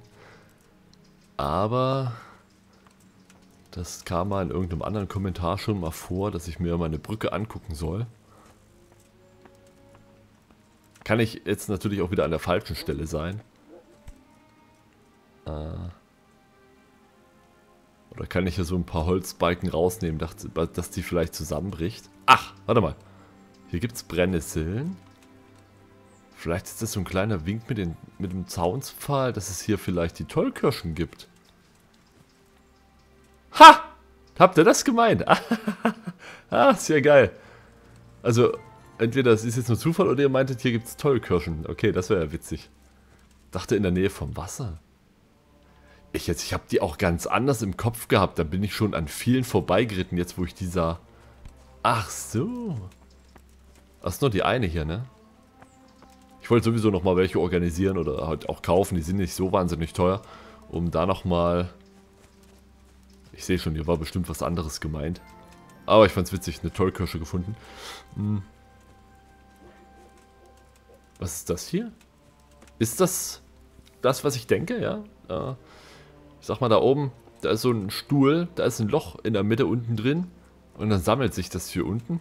[SPEAKER 1] Aber das kam mal in irgendeinem anderen Kommentar schon mal vor, dass ich mir meine Brücke angucken soll. Kann ich jetzt natürlich auch wieder an der falschen Stelle sein. Oder kann ich hier so ein paar Holzbalken rausnehmen, dass die vielleicht zusammenbricht? Ach, warte mal. Hier gibt es Brennnesseln. Vielleicht ist das so ein kleiner Wink mit dem Zaunspfahl, dass es hier vielleicht die Tollkirschen gibt. Ha! Habt ihr das gemeint? Ah, sehr geil. Also, entweder es ist jetzt nur Zufall oder ihr meintet, hier gibt es Tollkirschen. Okay, das wäre ja witzig. Dachte in der Nähe vom Wasser. Ich habe die auch ganz anders im Kopf gehabt. Da bin ich schon an vielen vorbeigeritten, jetzt wo ich die sah. Ach so. Das ist nur die eine hier, ne? Ich wollte sowieso nochmal welche organisieren oder halt auch kaufen. Die sind nicht so wahnsinnig teuer. Um da nochmal... Ich sehe schon, hier war bestimmt was anderes gemeint. Aber ich fand's witzig, eine Tollkirsche gefunden. Was ist das hier? Ist das, was ich denke, ja? Ich sag mal, da oben, da ist so ein Stuhl, da ist ein Loch in der Mitte unten drin. Und dann sammelt sich das hier unten.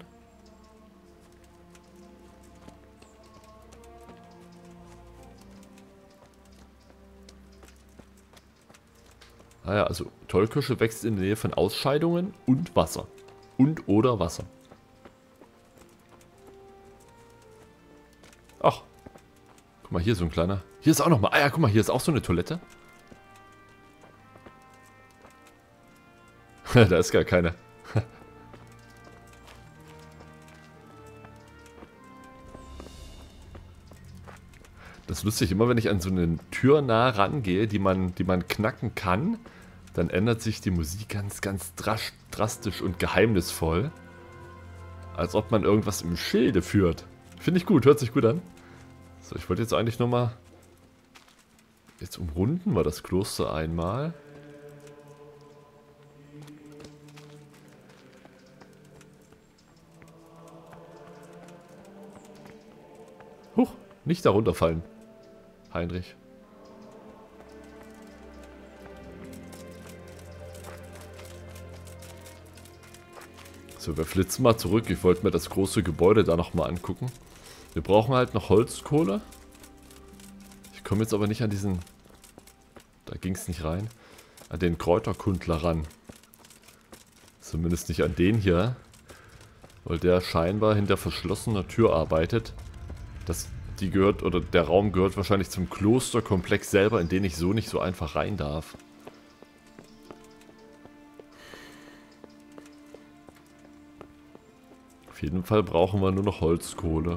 [SPEAKER 1] Ah ja, also Tollkirsche wächst in der Nähe von Ausscheidungen und Wasser. Und oder Wasser. Ach. Guck mal, hier ist so ein kleiner. Hier ist auch nochmal. Ah ja, guck mal, hier ist auch so eine Toilette. Da ist gar keine. Das ist lustig, immer wenn ich an so eine Tür nah rangehe, die man knacken kann, dann ändert sich die Musik ganz, ganz drastisch und geheimnisvoll. Als ob man irgendwas im Schilde führt. Finde ich gut, hört sich gut an. So, ich wollte jetzt eigentlich nochmal... Jetzt umrunden wir das Kloster einmal. Huch, nicht da runterfallen, Heinrich. So, wir flitzen mal zurück. Ich wollte mir das große Gebäude da nochmal angucken. Wir brauchen halt noch Holzkohle. Ich komme jetzt aber nicht an diesen... Da ging es nicht rein. An den Kräuterkundler ran. Zumindest nicht an den hier. Weil der scheinbar hinter verschlossener Tür arbeitet. Die gehört, oder der Raum gehört wahrscheinlich zum Klosterkomplex selber, in den ich so nicht so einfach rein darf. Auf jeden Fall brauchen wir nur noch Holzkohle.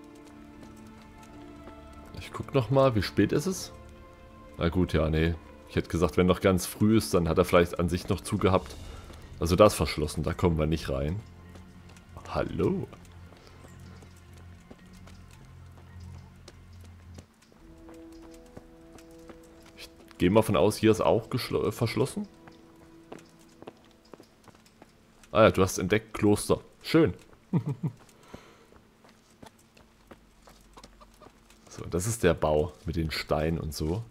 [SPEAKER 1] Ich guck nochmal, wie spät ist es? Na gut, ja, nee. Ich hätte gesagt, wenn noch ganz früh ist, dann hat er vielleicht an sich noch zugehabt. Also das ist verschlossen, da kommen wir nicht rein. Hallo? Ich gehe mal von aus, hier ist auch verschlossen. Ah ja, du hast entdeckt Kloster. Schön. So, das ist der Bau mit den Steinen und so.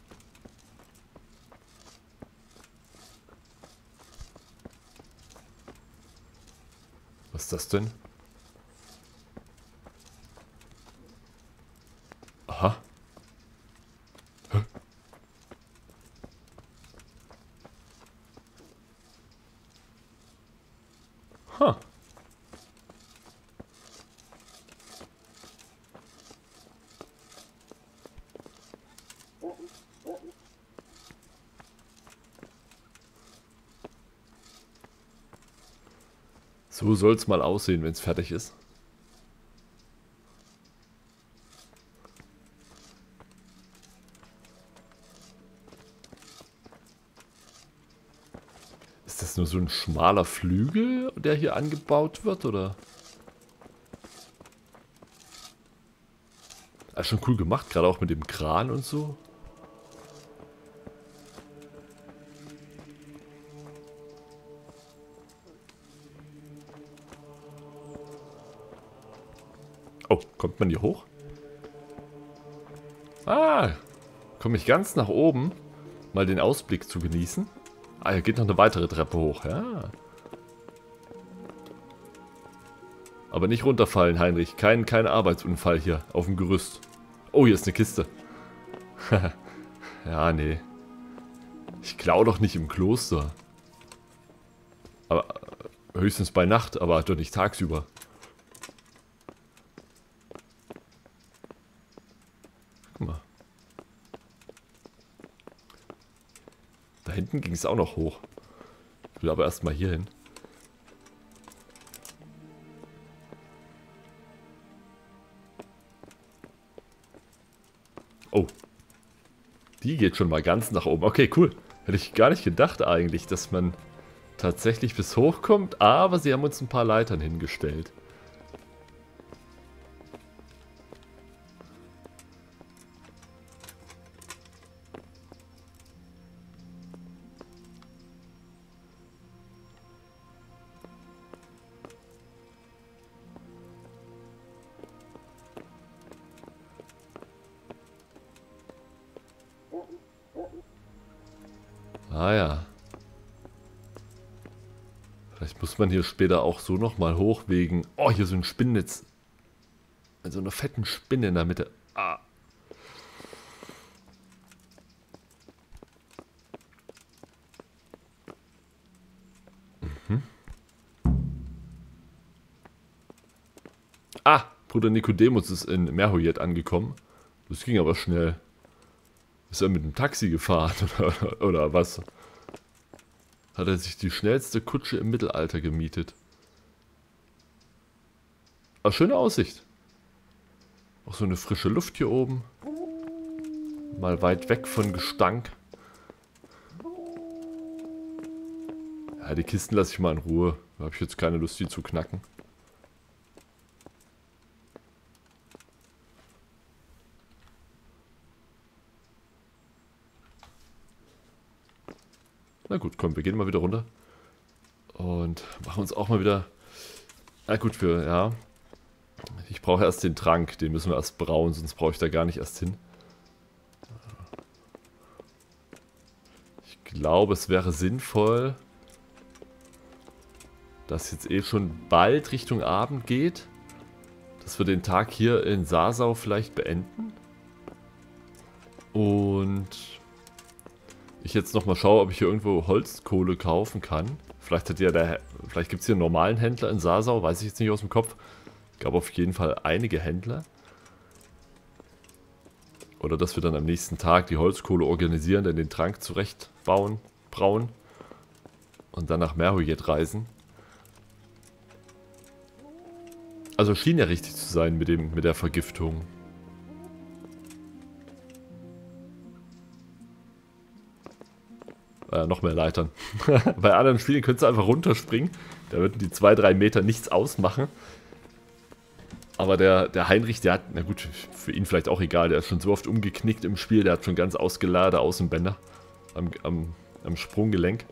[SPEAKER 1] Was ist das denn? Aha. Hä? Ha. So soll es mal aussehen, wenn es fertig ist. Ist das nur so ein schmaler Flügel, der hier angebaut wird, oder? Ah, schon cool gemacht, gerade auch mit dem Kran und so. Kommt man hier hoch? Ah, komme ich ganz nach oben, mal den Ausblick zu genießen. Ah, hier geht noch eine weitere Treppe hoch, ja. Aber nicht runterfallen, Heinrich. Kein Arbeitsunfall hier auf dem Gerüst. Oh, hier ist eine Kiste. Ja, nee. Ich klaue doch nicht im Kloster. Aber höchstens bei Nacht, aber doch nicht tagsüber. Guck mal. Da hinten ging es auch noch hoch. Ich will aber erstmal hier hin. Oh. Die geht schon mal ganz nach oben. Okay, cool. Hätte ich gar nicht gedacht eigentlich, dass man tatsächlich bis hoch kommt. Aber sie haben uns ein paar Leitern hingestellt. Ah ja. Vielleicht muss man hier später auch so nochmal hoch wegen... Oh, hier so ein Spinnennetz. Mit so einer fetten Spinne in der Mitte. Ah. Mhm. Ah, Bruder Nikodemus ist in Merhojed angekommen. Das ging aber schnell. Ist er mit dem Taxi gefahren oder was? Hat er sich die schnellste Kutsche im Mittelalter gemietet. Aber schöne Aussicht. Auch so eine frische Luft hier oben. Mal weit weg von Gestank. Ja, die Kisten lasse ich mal in Ruhe. Da habe ich jetzt keine Lust, die zu knacken. Na gut, komm, wir gehen mal wieder runter. Und machen uns auch mal wieder... Na gut, ja. Ich brauche erst den Trank, den müssen wir erst brauen, sonst brauche ich da gar nicht erst hin. Ich glaube, es wäre sinnvoll, dass jetzt eh schon bald Richtung Abend geht, dass wir den Tag hier in Sasau vielleicht beenden. Und ich jetzt nochmal schaue, ob ich hier irgendwo Holzkohle kaufen kann. Vielleicht gibt es hier einen normalen Händler in Sasau, weiß ich jetzt nicht aus dem Kopf. Es gab auf jeden Fall einige Händler. Oder dass wir dann am nächsten Tag die Holzkohle organisieren, dann den Trank zurechtbauen, brauen und dann nach Merhojed reisen. Also schien ja richtig zu sein mit der Vergiftung. Noch mehr Leitern. Bei anderen Spielen könntest du einfach runterspringen. Da würden die 2-3 Meter nichts ausmachen. Aber der Heinrich, der hat, na gut, für ihn vielleicht auch egal, der ist schon so oft umgeknickt im Spiel, der hat schon ganz ausgeladene Außenbänder am Sprunggelenk.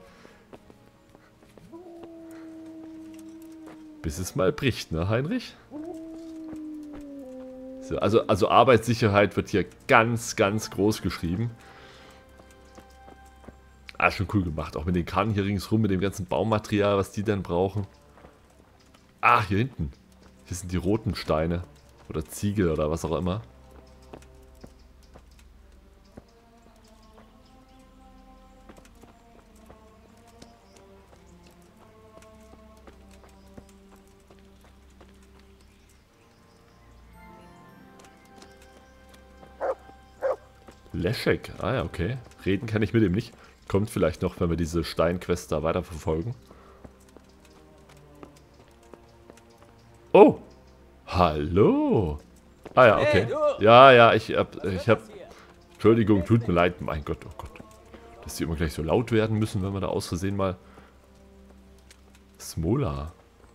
[SPEAKER 1] Bis es mal bricht, ne, Heinrich? So, also Arbeitssicherheit wird hier ganz, ganz groß geschrieben. Ah, schon cool gemacht. Auch mit den Kannen hier ringsrum, mit dem ganzen Baumaterial, was die dann brauchen. Ah, hier hinten. Hier sind die roten Steine. Oder Ziegel oder was auch immer. Leszek. Ah ja, okay. Reden kann ich mit ihm nicht. Kommt vielleicht noch, wenn wir diese Steinquest da weiterverfolgen. Oh! Hallo! Ah ja, okay. Ja, ich hab... Entschuldigung, tut mir leid. Mein Gott, oh Gott. Dass die immer gleich so laut werden müssen, wenn wir da aus Versehen mal... Smola.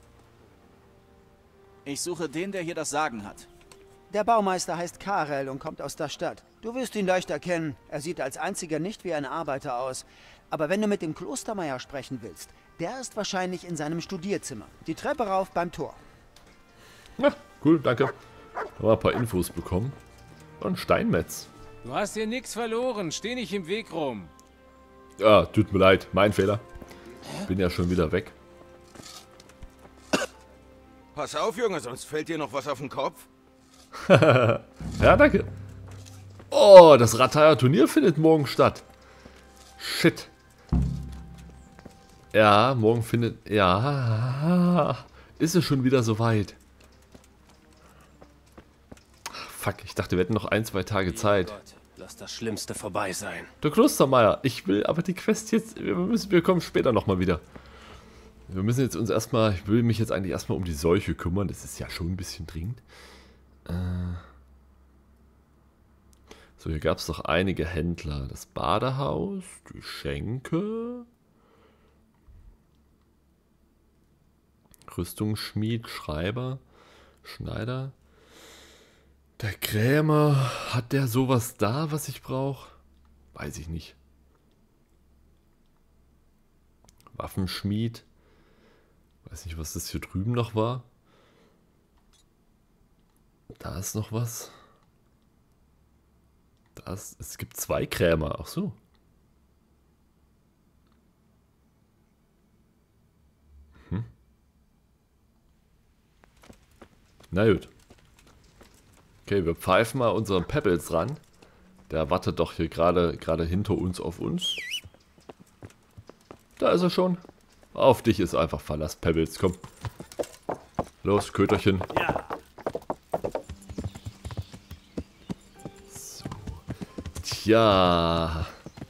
[SPEAKER 3] Ich suche den, der hier das Sagen hat.
[SPEAKER 6] Der Baumeister heißt Karel und kommt aus der Stadt. Du wirst ihn leicht erkennen. Er sieht als einziger nicht wie ein Arbeiter aus. Aber wenn du mit dem Klostermeier sprechen willst, der ist wahrscheinlich in seinem Studierzimmer. Die Treppe rauf beim Tor.
[SPEAKER 1] Ja, cool, danke. Haben wir ein paar Infos bekommen. Und Steinmetz.
[SPEAKER 7] Du hast hier nichts verloren. Steh nicht im Weg rum.
[SPEAKER 1] Ja, tut mir leid. Mein Fehler. Bin ja schon wieder weg.
[SPEAKER 8] Pass auf, Junge, sonst fällt dir noch was auf den Kopf.
[SPEAKER 1] Ja, danke. Oh, das Rataya-Turnier findet morgen statt. Shit. Ja, morgen findet... Ja, ist es schon wieder soweit. Fuck, ich dachte, wir hätten noch 1, 2 Tage Zeit.
[SPEAKER 9] Gott, lass das Schlimmste vorbei sein.
[SPEAKER 1] Der Klostermeier, ich will aber die Quest jetzt... Wir kommen später nochmal wieder. Wir müssen jetzt uns erstmal... Ich will mich jetzt eigentlich erstmal um die Seuche kümmern. Das ist ja schon ein bisschen dringend. So, hier gab es doch einige Händler. Das Badehaus, die Schenke, Rüstungsschmied, Schreiber, Schneider. Der Krämer, hat der sowas da, was ich brauche? Weiß ich nicht. Waffenschmied. Weiß nicht, was das hier drüben noch war. Da ist noch was. Es gibt 2 Krämer. Ach so. Na gut. Okay, wir pfeifen mal unseren Pebbles ran. Der wartet doch hier gerade hinter uns auf uns. Da ist er schon. Auf dich ist einfach Verlass, Pebbles. Komm. Los, Köterchen.
[SPEAKER 9] Ja.
[SPEAKER 1] Tja.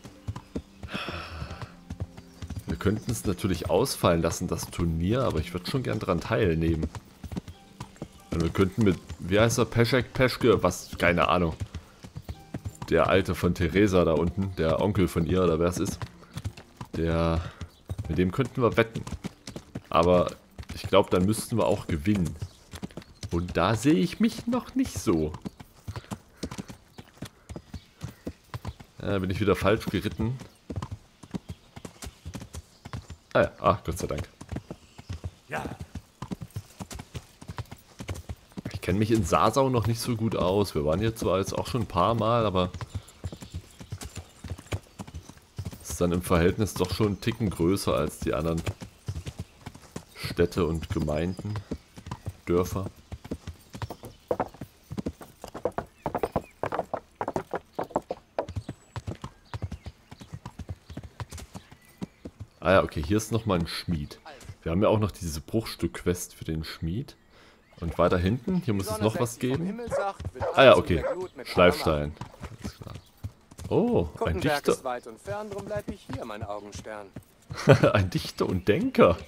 [SPEAKER 1] Wir könnten es natürlich ausfallen lassen, das Turnier, aber ich würde schon gern dran teilnehmen. Und wir könnten mit, wie heißt er, Peschek, Peschke, was, keine Ahnung. Der Alte von Theresa da unten, der Onkel von ihr, oder wer es ist. Mit dem könnten wir wetten. Aber ich glaube, dann müssten wir auch gewinnen. Und da sehe ich mich noch nicht so. Bin ich wieder falsch geritten. Ah ja, Gott sei Dank.
[SPEAKER 9] Ja.
[SPEAKER 1] Ich kenne mich in Sasau noch nicht so gut aus. Wir waren hier zwar jetzt auch schon ein paar Mal, aber es ist dann im Verhältnis doch schon einen Ticken größer als die anderen Städte und Gemeinden, Dörfer. Ah ja, okay, hier ist nochmal ein Schmied. Wir haben ja auch noch diese Bruchstück-Quest für den Schmied. Und weiter hinten, hier muss es noch was geben. Ah ja, okay. Schleifstein. Alles klar. Oh, ein Dichter.
[SPEAKER 9] Weit und fern, drum bleib ich hier, mein Augenstern.
[SPEAKER 1] Ein Dichter und Denker.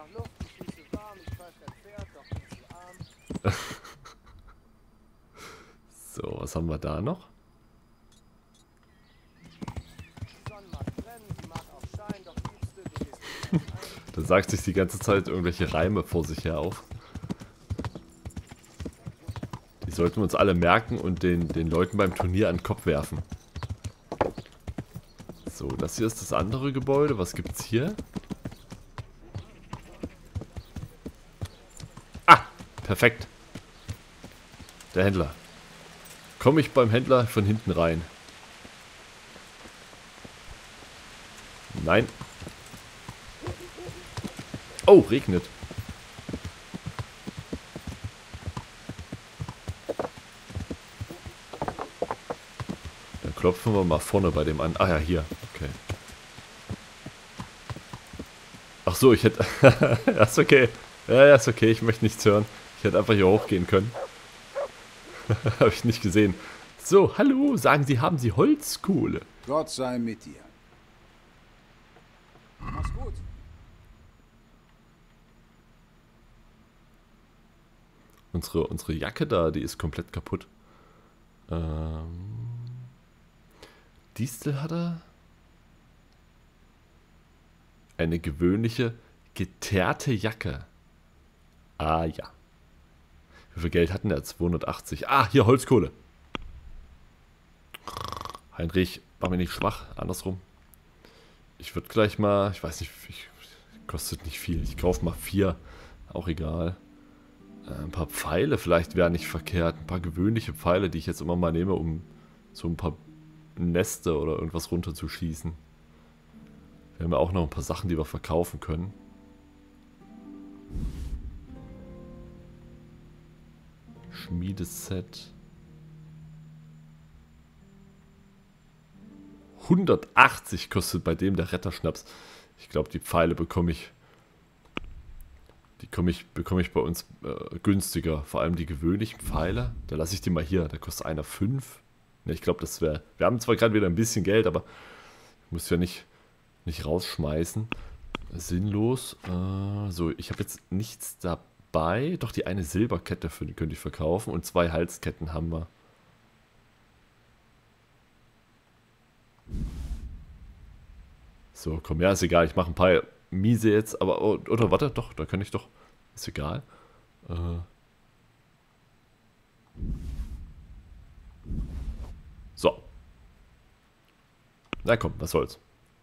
[SPEAKER 1] So, was haben wir da noch? Da sagt sich die ganze Zeit irgendwelche Reime vor sich her auf. Die sollten wir uns alle merken und den Leuten beim Turnier an den Kopf werfen. So, das hier ist das andere Gebäude. Was gibt's hier? Ah, perfekt. Der Händler. Komme ich beim Händler von hinten rein? Nein. Oh, regnet. Dann klopfen wir mal vorne bei dem an. Ah ja, hier. Okay. Ach so, ich hätte... Ja, ist okay. Ja, ist okay. Ich möchte nichts hören. Ich hätte einfach hier hochgehen können. Habe ich nicht gesehen. So, hallo. Sagen Sie, haben Sie Holzkohle?
[SPEAKER 10] Gott sei mit dir. Mach's gut.
[SPEAKER 1] Unsere Jacke da, die ist komplett kaputt. Distel hat er. Eine gewöhnliche, geteerte Jacke. Ah ja. Wie viel Geld hatten wir? 280. Ah, hier Holzkohle. Heinrich, mach mich nicht schwach. Andersrum. Ich würde gleich mal, ich weiß nicht, kostet nicht viel. Ich kaufe mal 4. Auch egal. Ein paar Pfeile vielleicht wären nicht verkehrt. Ein paar gewöhnliche Pfeile, die ich jetzt immer mal nehme, um so ein paar Neste oder irgendwas runterzuschießen. Wir haben ja auch noch ein paar Sachen, die wir verkaufen können. Schmiedeset. 180 kostet bei dem der Retterschnaps. Ich glaube, die Pfeile bekomme ich bei uns günstiger. Vor allem die gewöhnlichen Pfeile. Da lasse ich die mal hier. Da kostet einer 5. Ne, ich glaube, das wäre... Wir haben zwar gerade wieder ein bisschen Geld, aber ich muss ja nicht rausschmeißen. Sinnlos. So, ich habe jetzt nichts dabei. Doch, die eine Silberkette könnte ich verkaufen. Und 2 Halsketten haben wir. So, komm, ja, ist egal. Ich mache ein paar miese jetzt, aber... Oder warte, doch, da kann ich doch... Ist egal. So. Na komm, was soll's.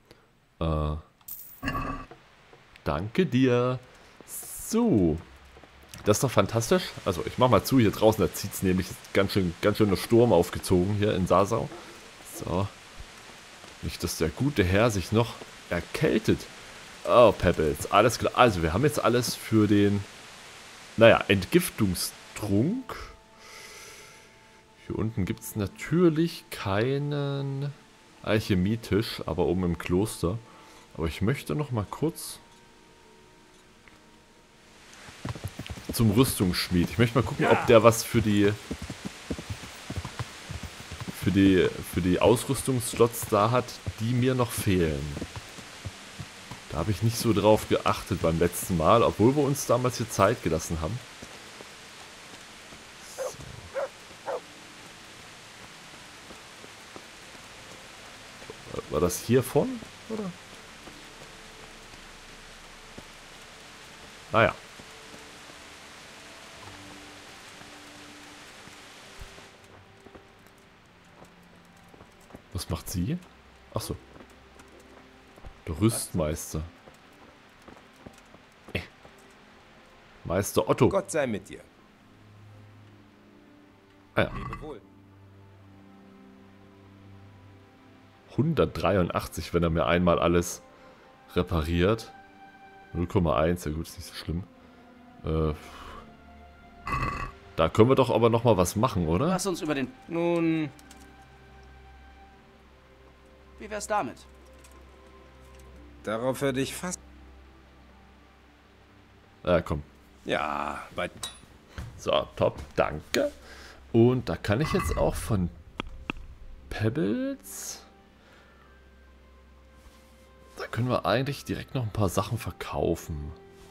[SPEAKER 1] Danke dir. So. Das ist doch fantastisch. Also, ich mach mal zu, hier draußen, da zieht's nämlich ganz schön der Sturm aufgezogen hier in Sasau. So. Nicht, dass der gute Herr sich noch erkältet. Oh, Pebbles, alles klar. Also, wir haben jetzt alles für den, naja, Entgiftungstrunk. Hier unten gibt es natürlich keinen Alchemietisch, aber oben im Kloster. Aber ich möchte noch mal kurz zum Rüstungsschmied. Ich möchte mal gucken, ob der was für die Ausrüstungsslots da hat, die mir noch fehlen. Da habe ich nicht so drauf geachtet beim letzten Mal, obwohl wir uns damals hier Zeit gelassen haben. So. War das hiervon? Oder? Naja. Was macht sie? Achso. Der Rüstmeister. Meister Otto.
[SPEAKER 4] Gott sei mit dir.
[SPEAKER 1] Ah ja. 183, wenn er mir einmal alles repariert. 0,1, ja gut, ist nicht so schlimm. Da können wir doch aber nochmal was machen, oder?
[SPEAKER 3] Lass uns über den...
[SPEAKER 4] Nun,
[SPEAKER 3] Wie wär's damit?
[SPEAKER 4] darauf würde ich fast...
[SPEAKER 1] Komm.
[SPEAKER 4] Ja, bei...
[SPEAKER 1] So, top, danke. Und da kann ich jetzt auch von Pebbles... Da können wir eigentlich direkt noch ein paar Sachen verkaufen.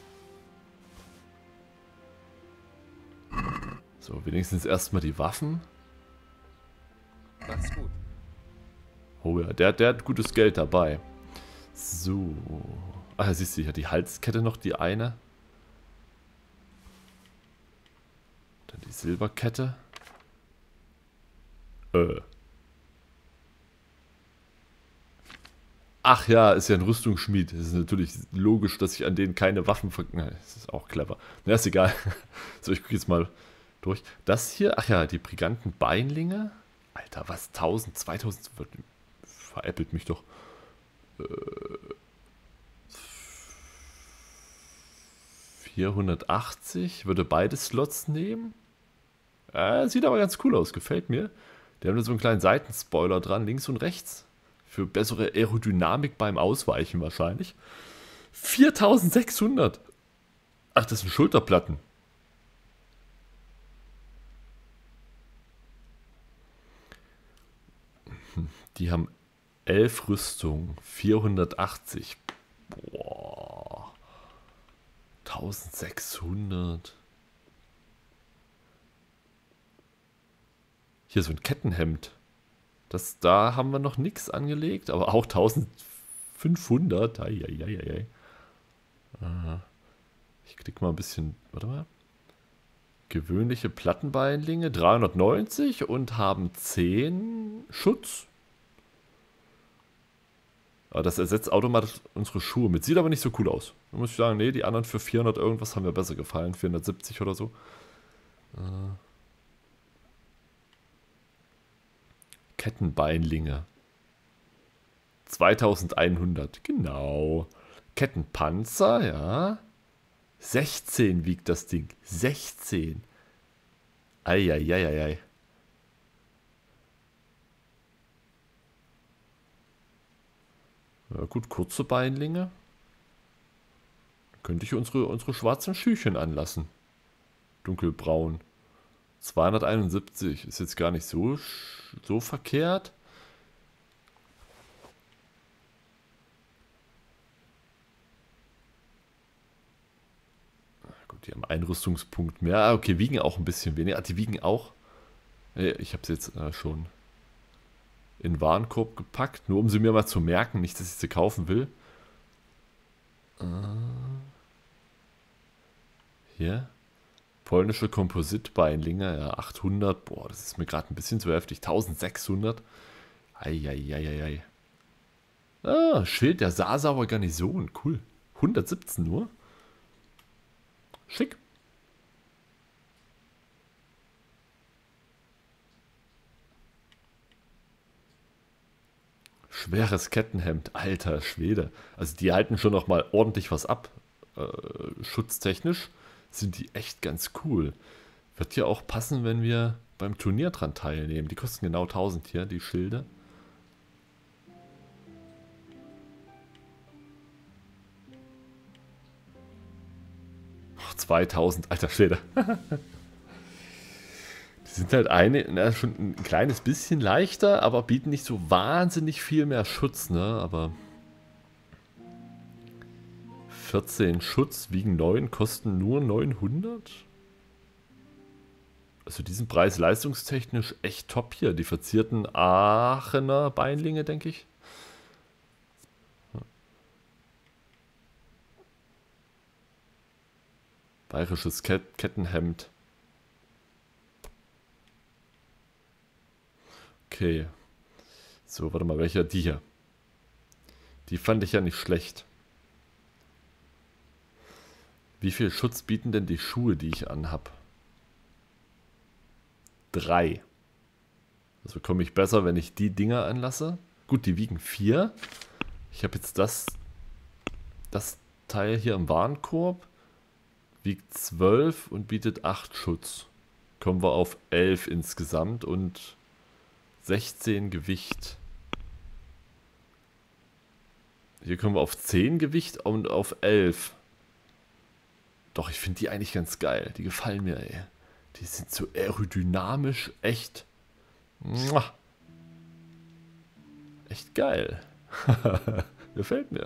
[SPEAKER 1] So, wenigstens erstmal die Waffen.
[SPEAKER 4] Mach's gut.
[SPEAKER 1] Oh ja, der hat gutes Geld dabei. So. Ach, siehst du, hier die Halskette noch, die eine. Dann die Silberkette. Ach ja, ist ja ein Rüstungsschmied. Es ist natürlich logisch, dass ich an denen keine Waffen das ist auch clever. Na, ist egal. So, ich gucke jetzt mal durch. Das hier, ach ja, die briganten Beinlinge. Alter, was? 1000, 2000? Veräppelt mich doch. 480. Würde beide Slots nehmen. Sieht aber ganz cool aus. Gefällt mir. Die haben da so einen kleinen Seitenspoiler dran, links und rechts. Für bessere Aerodynamik beim Ausweichen wahrscheinlich. 4600. Ach, das sind Schulterplatten. Die haben 11 Rüstung. 480. Boah. 1600. Hier so ein Kettenhemd. Da haben wir noch nichts angelegt, aber auch 1500. Eieieiei. Ich klicke mal ein bisschen. Warte mal. Gewöhnliche Plattenbeinlinge. 390 und haben 10 Schutz. Aber das ersetzt automatisch unsere Schuhe mit. Sieht aber nicht so cool aus. Da muss ich sagen, nee, die anderen für 400 irgendwas haben mir besser gefallen. 470 oder so. Kettenbeinlinge. 2100, genau. Kettenpanzer, ja. 16 wiegt das Ding. 16. Eieieiei. Ja gut, kurze Beinlinge. Könnte ich unsere schwarzen Schüchen anlassen. Dunkelbraun. 271. Ist jetzt gar nicht so verkehrt. Gut, die haben einen Rüstungspunkt mehr. Okay, wiegen auch ein bisschen weniger. Die wiegen auch. Ich habe sie jetzt schon in den Warenkorb gepackt. Nur um sie mir mal zu merken. Nicht, dass ich sie kaufen will. Hier. Polnische Kompositbeinlinge, ja, 800. Boah, das ist mir gerade ein bisschen zu heftig. 1600. Eieieiei. Ah, Schild der Sasauer Garnison. Cool. 117 nur. Schick. Schweres Kettenhemd. Alter Schwede. Also die halten schon noch mal ordentlich was ab. Schutztechnisch sind die echt ganz cool. Wird ja auch passen, wenn wir beim Turnier dran teilnehmen. Die kosten genau 1000 hier, die Schilde. Oh, 2000, alter Schwede. Die sind halt schon ein kleines bisschen leichter, aber bieten nicht so wahnsinnig viel mehr Schutz, ne? Aber 14 Schutz, wiegen 9, kosten nur 900. Also diesen Preis leistungstechnisch echt top hier. Die verzierten Aachener Beinlinge, denke ich. Bayerisches Kettenhemd. Okay. So, warte mal, welcher? Die hier. Die fand ich ja nicht schlecht. Wie viel Schutz bieten denn die Schuhe, die ich anhab? 3. Also bekomme ich besser, wenn ich die Dinger anlasse. Gut, die wiegen 4. Ich habe jetzt das Teil hier im Warenkorb. Wiegt 12 und bietet 8 Schutz. Kommen wir auf 11 insgesamt und 16 Gewicht. Hier kommen wir auf 10 Gewicht und auf 11. Doch, ich finde die eigentlich ganz geil. Die gefallen mir, ey. Die sind so aerodynamisch, echt. Muah. Echt geil. Gefällt mir.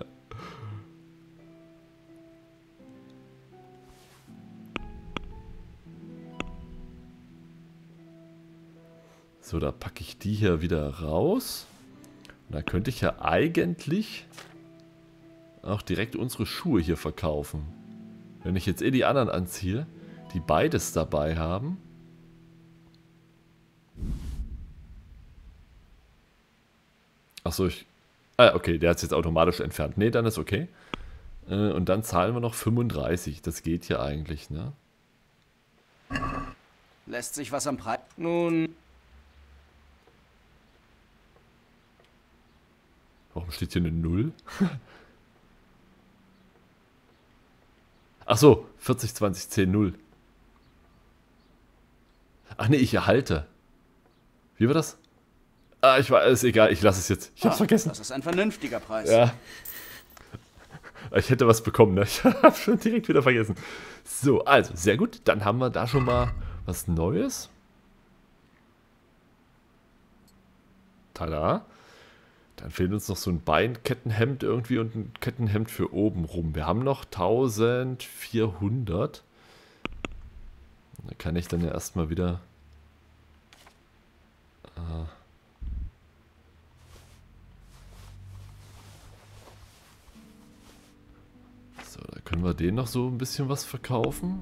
[SPEAKER 1] So, da packe ich die hier wieder raus. Und dann könnte ich ja eigentlich auch direkt unsere Schuhe hier verkaufen. Wenn ich jetzt die anderen anziehe, die beides dabei haben. Achso, okay, der hat es jetzt automatisch entfernt. Ne, dann ist okay. Und dann zahlen wir noch 35. Das geht ja eigentlich, ne?
[SPEAKER 3] Lässt sich was am Preis... Nun...
[SPEAKER 1] Warum steht hier eine 0? Achso, 40, 20, 10, 0. Ach nee, ich erhalte. Wie war das? Ah, ist egal, ich lasse es jetzt. Ich hab's vergessen.
[SPEAKER 3] Das ist ein vernünftiger Preis.
[SPEAKER 1] Ja. Ich hätte was bekommen, ne? Ich hab's schon direkt wieder vergessen. So, also, sehr gut. Dann haben wir da schon mal was Neues. Tada. Dann fehlt uns noch so ein Beinkettenhemd irgendwie und ein Kettenhemd für oben rum. Wir haben noch 1400. Da kann ich dann ja erstmal wieder... So, da können wir den noch so ein bisschen was verkaufen.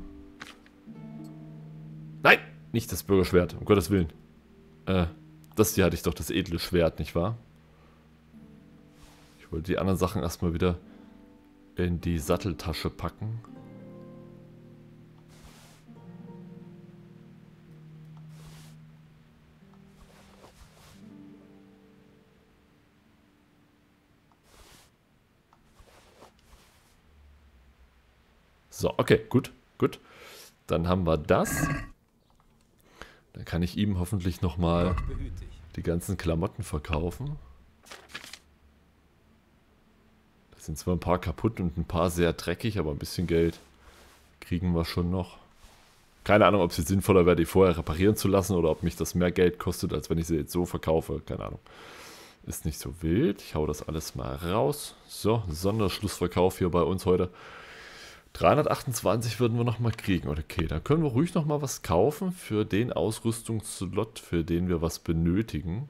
[SPEAKER 1] Nein! Nicht das Bürgerschwert, um Gottes Willen. Das hier hatte ich doch, das edle Schwert, nicht wahr? Ich wollte die anderen Sachen erstmal wieder in die Satteltasche packen. So, okay, gut, gut. Dann haben wir das. Dann kann ich ihm hoffentlich nochmal die ganzen Klamotten verkaufen. Da sind zwar ein paar kaputt und ein paar sehr dreckig, aber ein bisschen Geld kriegen wir schon noch. Keine Ahnung, ob es jetzt sinnvoller wäre, die vorher reparieren zu lassen oder ob mich das mehr Geld kostet, als wenn ich sie jetzt so verkaufe. Keine Ahnung. Ist nicht so wild. Ich hau das alles mal raus. So, Sonderschlussverkauf hier bei uns heute. 328 würden wir nochmal kriegen. Okay, da können wir ruhig nochmal was kaufen für den Ausrüstungsslot, für den wir was benötigen.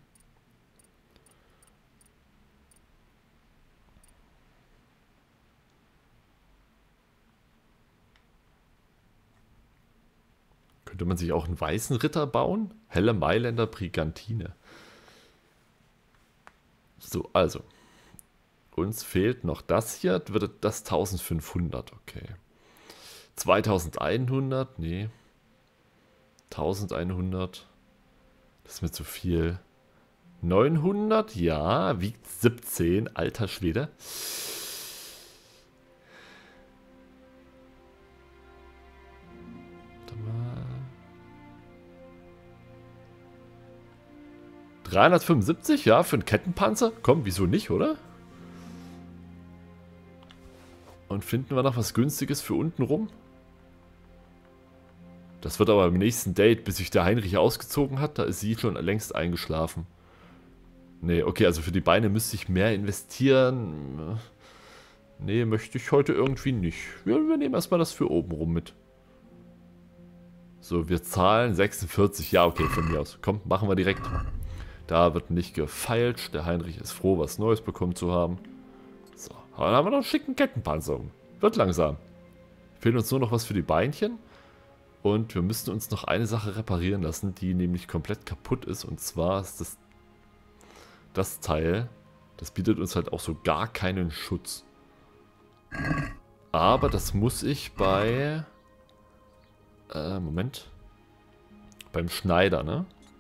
[SPEAKER 1] Könnte man sich auch einen weißen Ritter bauen? Helle Mailänder Brigantine. So, also. Uns fehlt noch das hier. Wird das 1500, okay. 2100, nee. 1100. Das ist mir zu viel. 900, ja. Wiegt 17, alter Schwede. Warte mal. 375, ja, für einen Kettenpanzer? Komm, wieso nicht, oder? Und finden wir noch was Günstiges für unten rum? Das wird aber im nächsten Date, bis sich der Heinrich ausgezogen hat, da ist sie schon längst eingeschlafen. Nee, okay, also für die Beine müsste ich mehr investieren. Nee, möchte ich heute irgendwie nicht. Wir nehmen erstmal das für oben rum mit. So, wir zahlen 46. Ja, okay, von mir aus. Komm, machen wir direkt. Da wird nicht gefeilscht. Der Heinrich ist froh, was Neues bekommen zu haben. So, dann haben wir noch einen schicken Kettenpanzer. Wird langsam. Fehlt uns nur noch was für die Beinchen. Und wir müssen uns noch eine Sache reparieren lassen, die nämlich komplett kaputt ist. Und zwar ist das Teil, das bietet uns halt auch so gar keinen Schutz. Aber das muss ich bei... Moment. Beim Schneider, ne?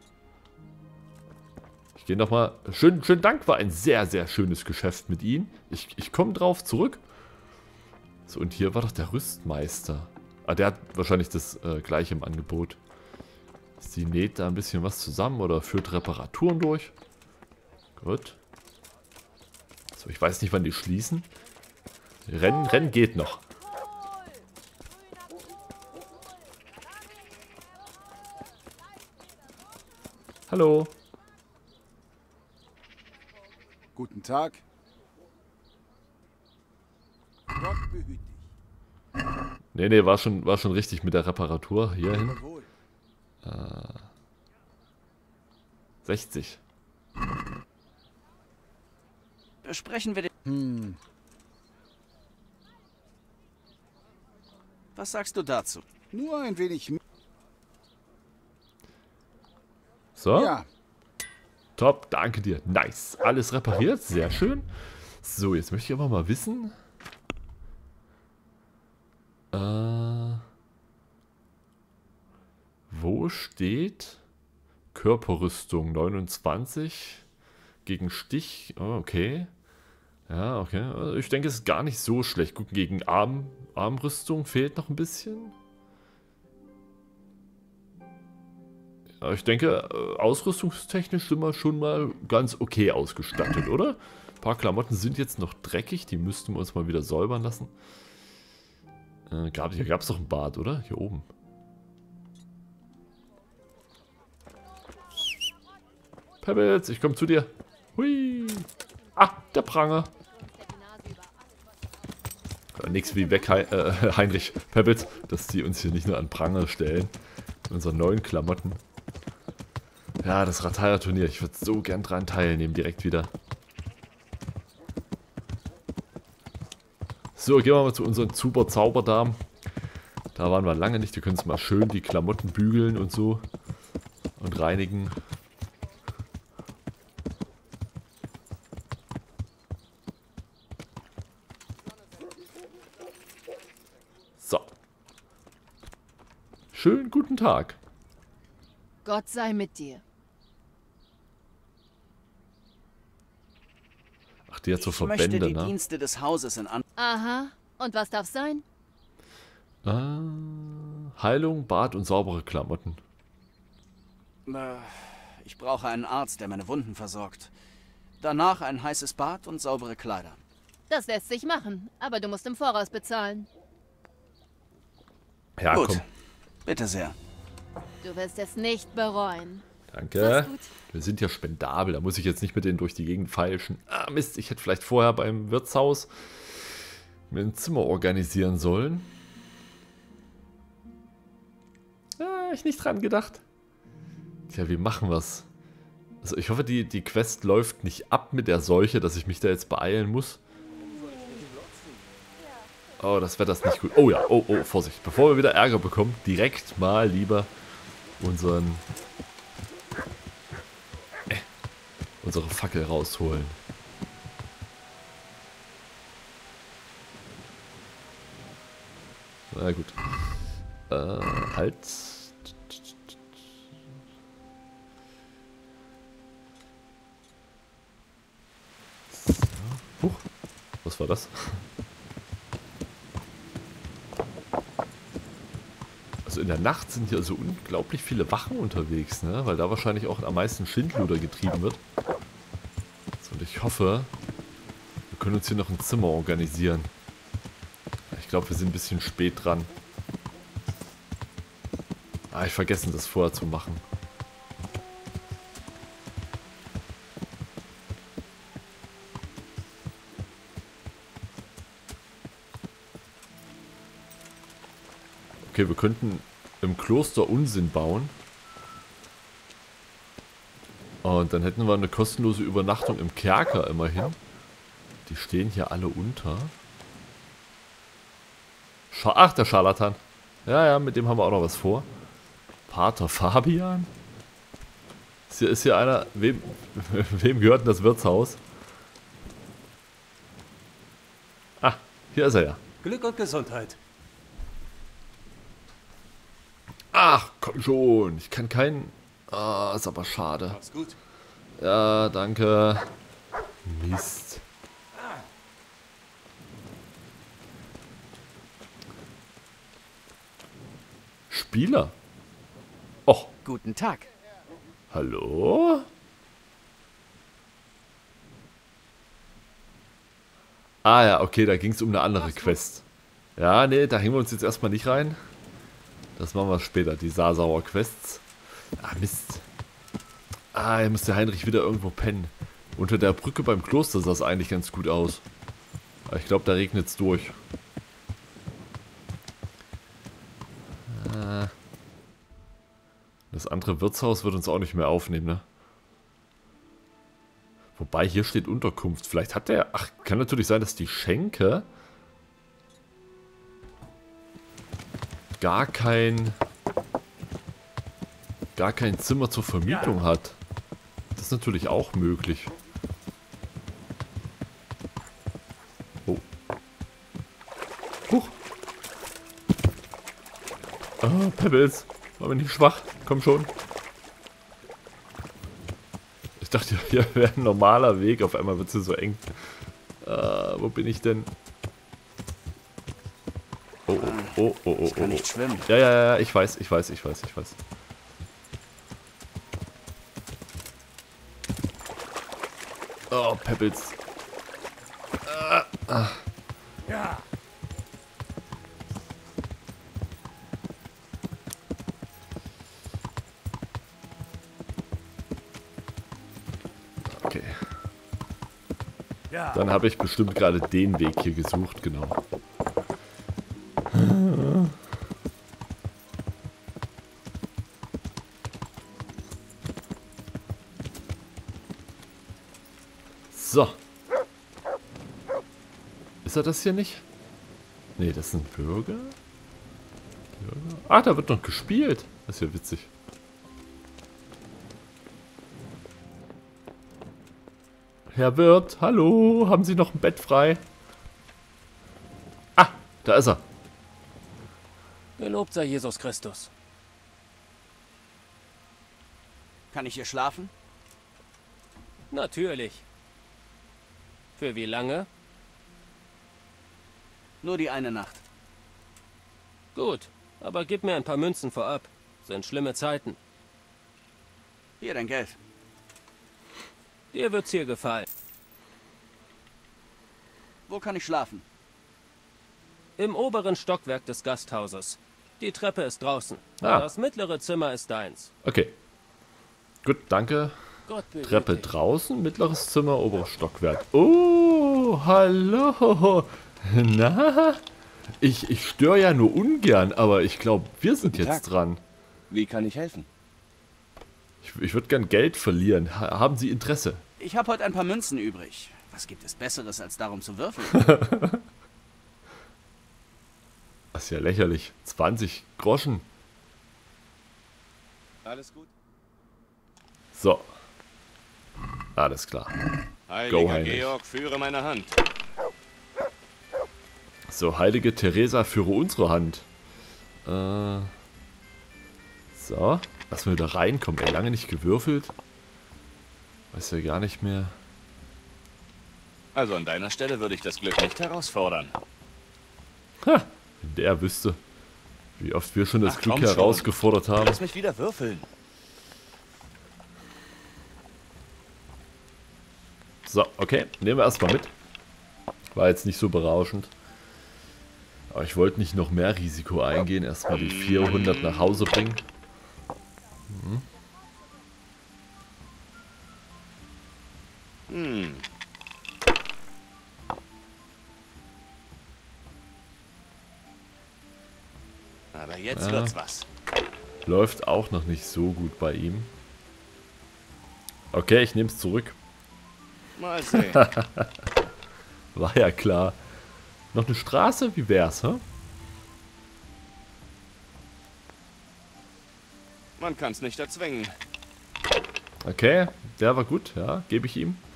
[SPEAKER 1] Ich gehe nochmal... Schönen Dank, war ein sehr, sehr schönes Geschäft mit Ihnen. Ich komme drauf zurück. So, und hier war doch der Rüstmeister. Ah, der hat wahrscheinlich das gleiche im Angebot. Sie näht da ein bisschen was zusammen oder führt Reparaturen durch. Gut. So, ich weiß nicht, wann die schließen. Rennen geht noch. Hallo.
[SPEAKER 10] Guten Tag. Gott behüte dich.
[SPEAKER 1] Nee, war schon richtig mit der Reparatur. Hierhin. 60.
[SPEAKER 3] Besprechen wir den... Was sagst du dazu?
[SPEAKER 10] Nur ein wenig...
[SPEAKER 1] So.
[SPEAKER 10] Ja.
[SPEAKER 1] Top, danke dir. Nice. Alles repariert, sehr schön. So, jetzt möchte ich aber mal wissen... wo steht Körperrüstung 29 gegen Stich? Oh, okay. Ja, okay. Also ich denke, es ist gar nicht so schlecht. Gut, gegen Armrüstung fehlt noch ein bisschen. Ja, ich denke, ausrüstungstechnisch sind wir schon mal ganz okay ausgestattet, oder? Ein paar Klamotten sind jetzt noch dreckig. Die müssten wir uns mal wieder säubern lassen. Hier gab es doch ein Bad, oder? Hier oben. Pebbles, ich komme zu dir. Hui. Ah, der Pranger. Nix wie weg, Heinrich. Pebbles, dass die uns hier nicht nur an Pranger stellen. In unseren neuen Klamotten. Ja, das Rataya-Turnier. Ich würde so gern dran teilnehmen, direkt wieder. So, gehen wir mal zu unseren super Zauberdamen. Da waren wir lange nicht. Die können uns mal schön die Klamotten bügeln und so. Und reinigen. So. Schönen guten Tag.
[SPEAKER 11] Gott sei mit dir.
[SPEAKER 1] Ach, die hat so
[SPEAKER 3] Ich
[SPEAKER 1] Verbände,
[SPEAKER 3] möchte die
[SPEAKER 1] ne?
[SPEAKER 3] Dienste des Hauses in
[SPEAKER 11] Aha. Und was darf sein?
[SPEAKER 1] Heilung, Bad und saubere Klamotten.
[SPEAKER 3] Ich brauche einen Arzt, der meine Wunden versorgt. Danach ein heißes Bad und saubere Kleider.
[SPEAKER 11] Das lässt sich machen, aber du musst im Voraus bezahlen.
[SPEAKER 1] Ja,
[SPEAKER 3] Gut.
[SPEAKER 1] komm.
[SPEAKER 3] Bitte sehr.
[SPEAKER 11] Du wirst es nicht bereuen.
[SPEAKER 1] Danke.
[SPEAKER 11] Mach's gut.
[SPEAKER 1] Wir sind ja spendabel, da muss ich jetzt nicht mit denen durch die Gegend feilschen. Ah, Mist, ich hätte vielleicht vorher beim Wirtshaus mir ein Zimmer organisieren sollen. Ah, ich nicht dran gedacht. Tja, wie machen wir's? Also ich hoffe, die Quest läuft nicht ab mit der Seuche, dass ich mich da jetzt beeilen muss. Oh, das Wetter ist nicht gut. Oh ja, oh, Vorsicht. Bevor wir wieder Ärger bekommen, direkt mal lieber unsere Fackel rausholen. Na gut. Halt. So. Huch. Was war das? Also in der Nacht sind hier so unglaublich viele Wachen unterwegs, ne? Weil da wahrscheinlich auch am meisten Schindluder getrieben wird. So, und ich hoffe, wir können uns hier noch ein Zimmer organisieren. Ich glaube, wir sind ein bisschen spät dran. Ah, ich vergessen, das vorher zu machen. Okay, wir könnten im Kloster Unsinn bauen. Und dann hätten wir eine kostenlose Übernachtung im Kerker immerhin. Die stehen hier alle unter. Ach, der Scharlatan. Ja, mit dem haben wir auch noch was vor. Pater Fabian? Ist hier einer... Wem gehört denn das Wirtshaus? Ah, hier ist er ja.
[SPEAKER 9] Glück und Gesundheit.
[SPEAKER 1] Ach, komm schon. Ich kann keinen... Ah, ist aber schade.
[SPEAKER 9] Mach's gut.
[SPEAKER 1] Ja, danke. Mist. Spieler? Och.
[SPEAKER 12] Guten Tag.
[SPEAKER 1] Hallo? Ah ja, okay, da ging es um eine andere Quest. Ja, nee, da hängen wir uns jetzt erstmal nicht rein. Das machen wir später, die Sarsauer Quests. Ah, Mist. Ah, hier muss der Heinrich wieder irgendwo pennen. Unter der Brücke beim Kloster sah es eigentlich ganz gut aus. Aber ich glaube, da regnet es durch. Das andere Wirtshaus wird uns auch nicht mehr aufnehmen, ne? Wobei, hier steht Unterkunft. Vielleicht hat der... Ach, kann natürlich sein, dass die Schenke gar kein Zimmer zur Vermietung hat. Das ist natürlich auch möglich. Oh. Huch. Ah, Pebbles. War mir nicht schwach. Komm schon. Ich dachte, hier wäre ein normaler Weg. Auf einmal wird es so eng. Wo bin ich denn? Oh.
[SPEAKER 3] Ich kann nicht schwimmen.
[SPEAKER 1] Ja, ich weiß. Oh, Pebbles.
[SPEAKER 9] Ja.
[SPEAKER 1] Okay.
[SPEAKER 9] Ja.
[SPEAKER 1] Dann habe ich bestimmt gerade den Weg hier gesucht, genau. So. Ist er das hier nicht? Nee, das sind Bürger. Ah, da wird noch gespielt. Das ist ja witzig. Herr Wirt, hallo, haben Sie noch ein Bett frei? Ah, da ist er.
[SPEAKER 9] Gelobt sei Jesus Christus.
[SPEAKER 3] Kann ich hier schlafen?
[SPEAKER 9] Natürlich. Für wie lange?
[SPEAKER 3] Nur die eine Nacht.
[SPEAKER 9] Gut, aber gib mir ein paar Münzen vorab. Sind schlimme Zeiten.
[SPEAKER 3] Hier, dein Geld.
[SPEAKER 9] Dir wird's hier gefallen.
[SPEAKER 3] Wo kann ich schlafen?
[SPEAKER 9] Im oberen Stockwerk des Gasthauses. Die Treppe ist draußen.
[SPEAKER 1] Ah.
[SPEAKER 9] Das mittlere Zimmer ist deins.
[SPEAKER 1] Okay. Gut, danke.
[SPEAKER 9] Gott behüte
[SPEAKER 1] Treppe
[SPEAKER 9] dich.
[SPEAKER 1] draußen, mittleres Zimmer, oberes Stockwerk. Oh, hallo. Na? Ich störe ja nur ungern, aber ich glaube, wir sind
[SPEAKER 8] Guten
[SPEAKER 1] jetzt
[SPEAKER 8] Tag.
[SPEAKER 1] dran.
[SPEAKER 8] Wie kann ich helfen?
[SPEAKER 1] Ich würde gern Geld verlieren. Haben Sie Interesse?
[SPEAKER 3] Ich habe heute ein paar Münzen übrig. Was gibt es Besseres, als darum zu würfeln?
[SPEAKER 1] Das ist ja lächerlich. 20 Groschen.
[SPEAKER 8] Alles gut?
[SPEAKER 1] So. Alles klar.
[SPEAKER 8] Heiliger
[SPEAKER 1] Heinrich.
[SPEAKER 8] Georg, führe meine Hand.
[SPEAKER 1] So, heilige Theresa, führe unsere Hand. So. Lass mal wieder reinkommen. Ey, lange nicht gewürfelt. Weiß ja gar nicht mehr.
[SPEAKER 8] Also an deiner Stelle würde ich das Glück nicht herausfordern.
[SPEAKER 1] Ha! Wenn der wüsste, wie oft wir schon das
[SPEAKER 8] Ach,
[SPEAKER 1] Glück
[SPEAKER 8] komm schon.
[SPEAKER 1] herausgefordert haben.
[SPEAKER 8] Lass mich wieder würfeln.
[SPEAKER 1] So, okay. Nehmen wir erstmal mit. War jetzt nicht so berauschend. Aber ich wollte nicht noch mehr Risiko eingehen. Erstmal die 400 nach Hause bringen.
[SPEAKER 8] Aber jetzt wird's was.
[SPEAKER 1] Läuft auch noch nicht so gut bei ihm. Okay, ich nehme es zurück.
[SPEAKER 8] Mal sehen.
[SPEAKER 1] War ja klar. Noch eine Straße? Wie wär's, hä?
[SPEAKER 8] Man kann's nicht erzwingen.
[SPEAKER 1] Okay, der war gut, ja, gebe ich ihm.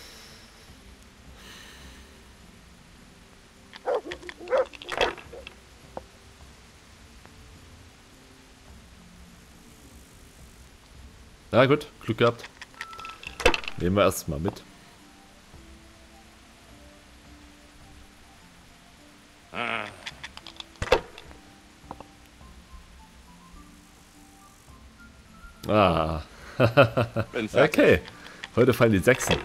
[SPEAKER 1] Ja gut, Glück gehabt. Nehmen wir erstmal mit. Ah.
[SPEAKER 8] Bin fertig.
[SPEAKER 1] Okay. Heute fallen die Sechsen.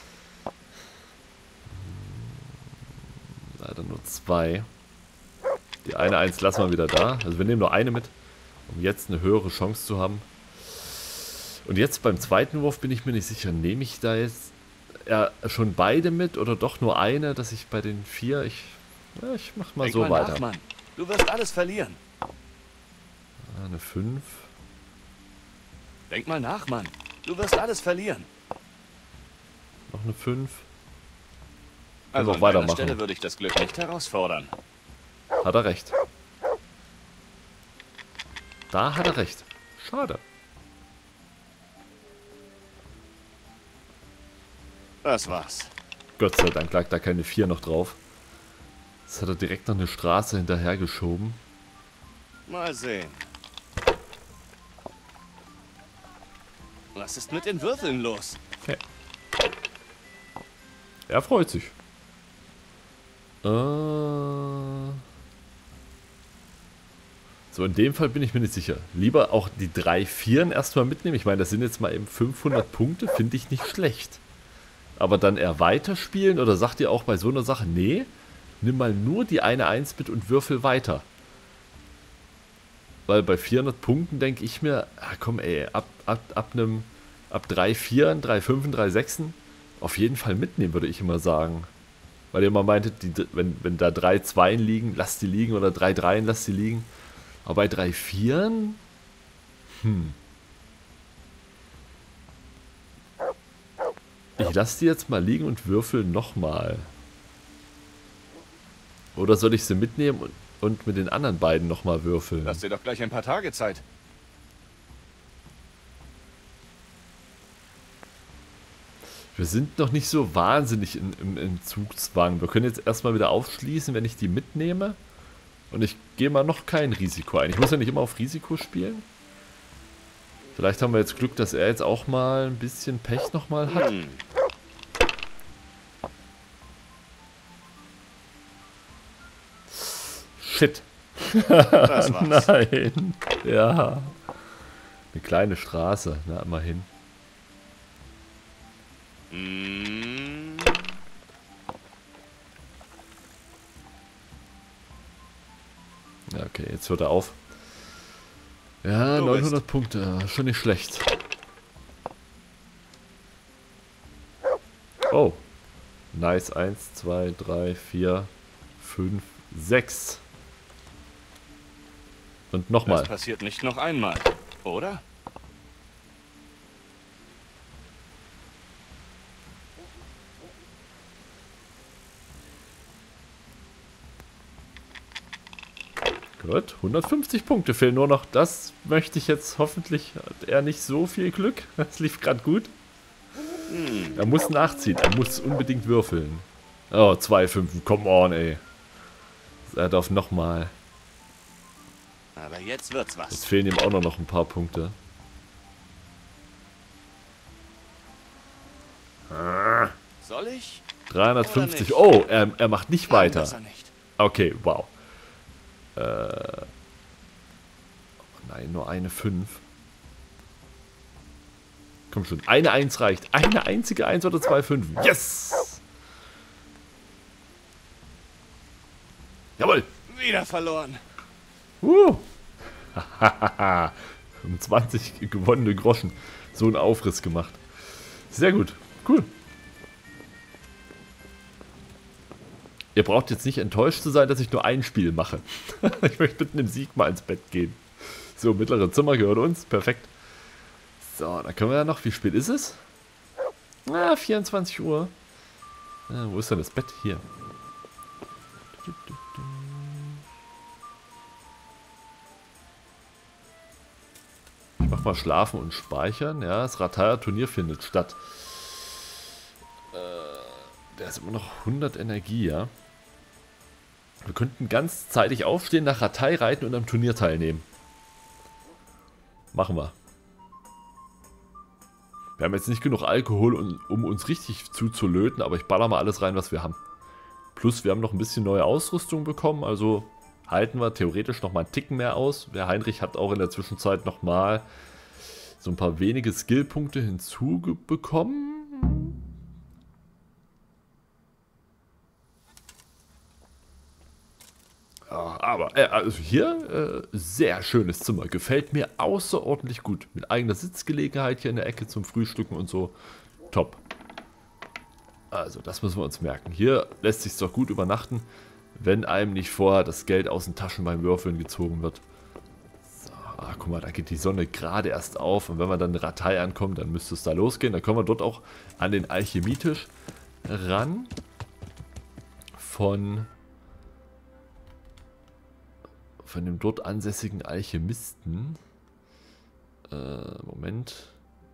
[SPEAKER 1] Leider nur 2. Die eine 1 lassen wir wieder da. Also wir nehmen nur eine mit, um jetzt eine höhere Chance zu haben. Und jetzt beim zweiten Wurf bin ich mir nicht sicher. Nehme ich da jetzt schon beide mit oder doch nur eine, dass ich bei den 4... Ich mach mal
[SPEAKER 8] Denk
[SPEAKER 1] so
[SPEAKER 8] mal
[SPEAKER 1] weiter.
[SPEAKER 8] nach, Mann. Du wirst alles verlieren.
[SPEAKER 1] Eine 5.
[SPEAKER 8] Denk mal nach, Mann. Du wirst alles verlieren.
[SPEAKER 1] Noch eine 5.
[SPEAKER 8] Also
[SPEAKER 1] noch
[SPEAKER 8] an deiner
[SPEAKER 1] weitermachen.
[SPEAKER 8] Stelle würde ich das Glück nicht herausfordern.
[SPEAKER 1] Hat er recht. Da hat er recht. Schade.
[SPEAKER 8] Das war's.
[SPEAKER 1] Gott sei Dank lag da keine 4 noch drauf. Jetzt hat er direkt noch eine Straße hinterhergeschoben.
[SPEAKER 8] Mal sehen. Was ist mit den Würfeln los?
[SPEAKER 1] Okay. Er freut sich. So, in dem Fall bin ich mir nicht sicher. Lieber auch die 3 Vieren erstmal mitnehmen. Ich meine, das sind jetzt mal eben 500 Punkte. Finde ich nicht schlecht. Aber dann eher weiterspielen? Oder sagt ihr auch bei so einer Sache, nee, nimm mal nur die eine 1 mit und würfel weiter. Weil bei 400 Punkten denke ich mir, komm ey, ab 3 Vieren, 3 Fünfen, 3 Sechsen auf jeden Fall mitnehmen, würde ich immer sagen. Weil ihr immer meintet, wenn da 3 Zweien liegen, lasst die liegen, oder 3 Dreien, lasst die liegen. Aber bei 3 Vieren, ich lasse die jetzt mal liegen und würfel nochmal. Oder soll ich sie mitnehmen und mit den anderen beiden nochmal würfeln?
[SPEAKER 8] Lass dir doch gleich ein paar Tage Zeit.
[SPEAKER 1] Wir sind noch nicht so wahnsinnig im Zugzwang. Wir können jetzt erstmal wieder aufschließen, wenn ich die mitnehme. Und ich gehe mal noch kein Risiko ein. Ich muss ja nicht immer auf Risiko spielen. Vielleicht haben wir jetzt Glück, dass er jetzt auch mal ein bisschen Pech nochmal hat. Shit.
[SPEAKER 8] Das war's.
[SPEAKER 1] Nein. Ja. Eine kleine Straße, na immerhin.
[SPEAKER 8] Hm.
[SPEAKER 1] Ja, okay, jetzt hört er auf. Ja, 900 Punkte, schon nicht schlecht. Oh. Nice, 1, 2, 3, 4, 5, 6. Und nochmal.
[SPEAKER 8] Das passiert nicht noch einmal, oder?
[SPEAKER 1] Gut, 150 Punkte fehlen nur noch. Das möchte ich jetzt hoffentlich. Hat er nicht so viel Glück. Das lief gerade gut. Er muss nachziehen. Er muss unbedingt würfeln. Oh, 2,5. Come on, ey. Er darf nochmal.
[SPEAKER 8] Aber jetzt wird's was.
[SPEAKER 1] Jetzt fehlen ihm auch noch ein paar Punkte.
[SPEAKER 8] Soll ich?
[SPEAKER 1] 350. Oh, er macht nicht weiter.
[SPEAKER 8] Besser nicht.
[SPEAKER 1] Okay, wow. Oh nein, nur eine 5. Komm schon, eine 1 reicht. Eine einzige 1 oder 2 5. Yes! Jawohl!
[SPEAKER 8] Wieder verloren.
[SPEAKER 1] Um 20 gewonnene Groschen. So einen Aufriss gemacht. Sehr gut. Cool. Ihr braucht jetzt nicht enttäuscht zu sein, dass ich nur ein Spiel mache. Ich möchte mit einem Sieg mal ins Bett gehen. So, mittlere Zimmer gehört uns. Perfekt. So, da können wir ja noch. Wie spät ist es? Ah, 24 Uhr. Wo ist denn das Bett? Hier. Ich mach mal schlafen und speichern. Ja, das Rataya-Turnier findet statt. Der ist immer noch 100 Energie, ja. Wir könnten ganz zeitig aufstehen, nach Rattay reiten und am Turnier teilnehmen. Machen wir. Wir haben jetzt nicht genug Alkohol, um uns richtig zuzulöten, aber ich baller mal alles rein, was wir haben. Plus, wir haben noch ein bisschen neue Ausrüstung bekommen, also halten wir theoretisch noch mal einen Ticken mehr aus. Der Heinrich hat auch in der Zwischenzeit noch mal so ein paar wenige Skillpunkte hinzubekommen. Aber also hier sehr schönes Zimmer. Gefällt mir außerordentlich gut. Mit eigener Sitzgelegenheit hier in der Ecke zum Frühstücken und so. Top. Also das müssen wir uns merken. Hier lässt sich doch gut übernachten, wenn einem nicht vorher das Geld aus den Taschen beim Würfeln gezogen wird. So, guck mal, da geht die Sonne gerade erst auf. Und wenn wir dann in Rattay ankommen, dann müsste es da losgehen. Dann können wir dort auch an den Alchemietisch ran. Von dem dort ansässigen Alchemisten. Moment.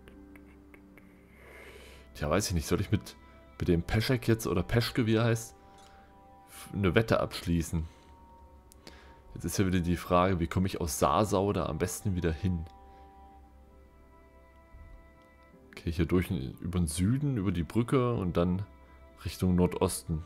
[SPEAKER 1] Tja, weiß ich nicht. Soll ich mit dem Peschek jetzt, oder Peschke, wie er heißt, eine Wette abschließen? Jetzt ist ja wieder die Frage, wie komme ich aus Sarsau da am besten wieder hin? Okay, hier durch über den Süden, über die Brücke und dann Richtung Nordosten.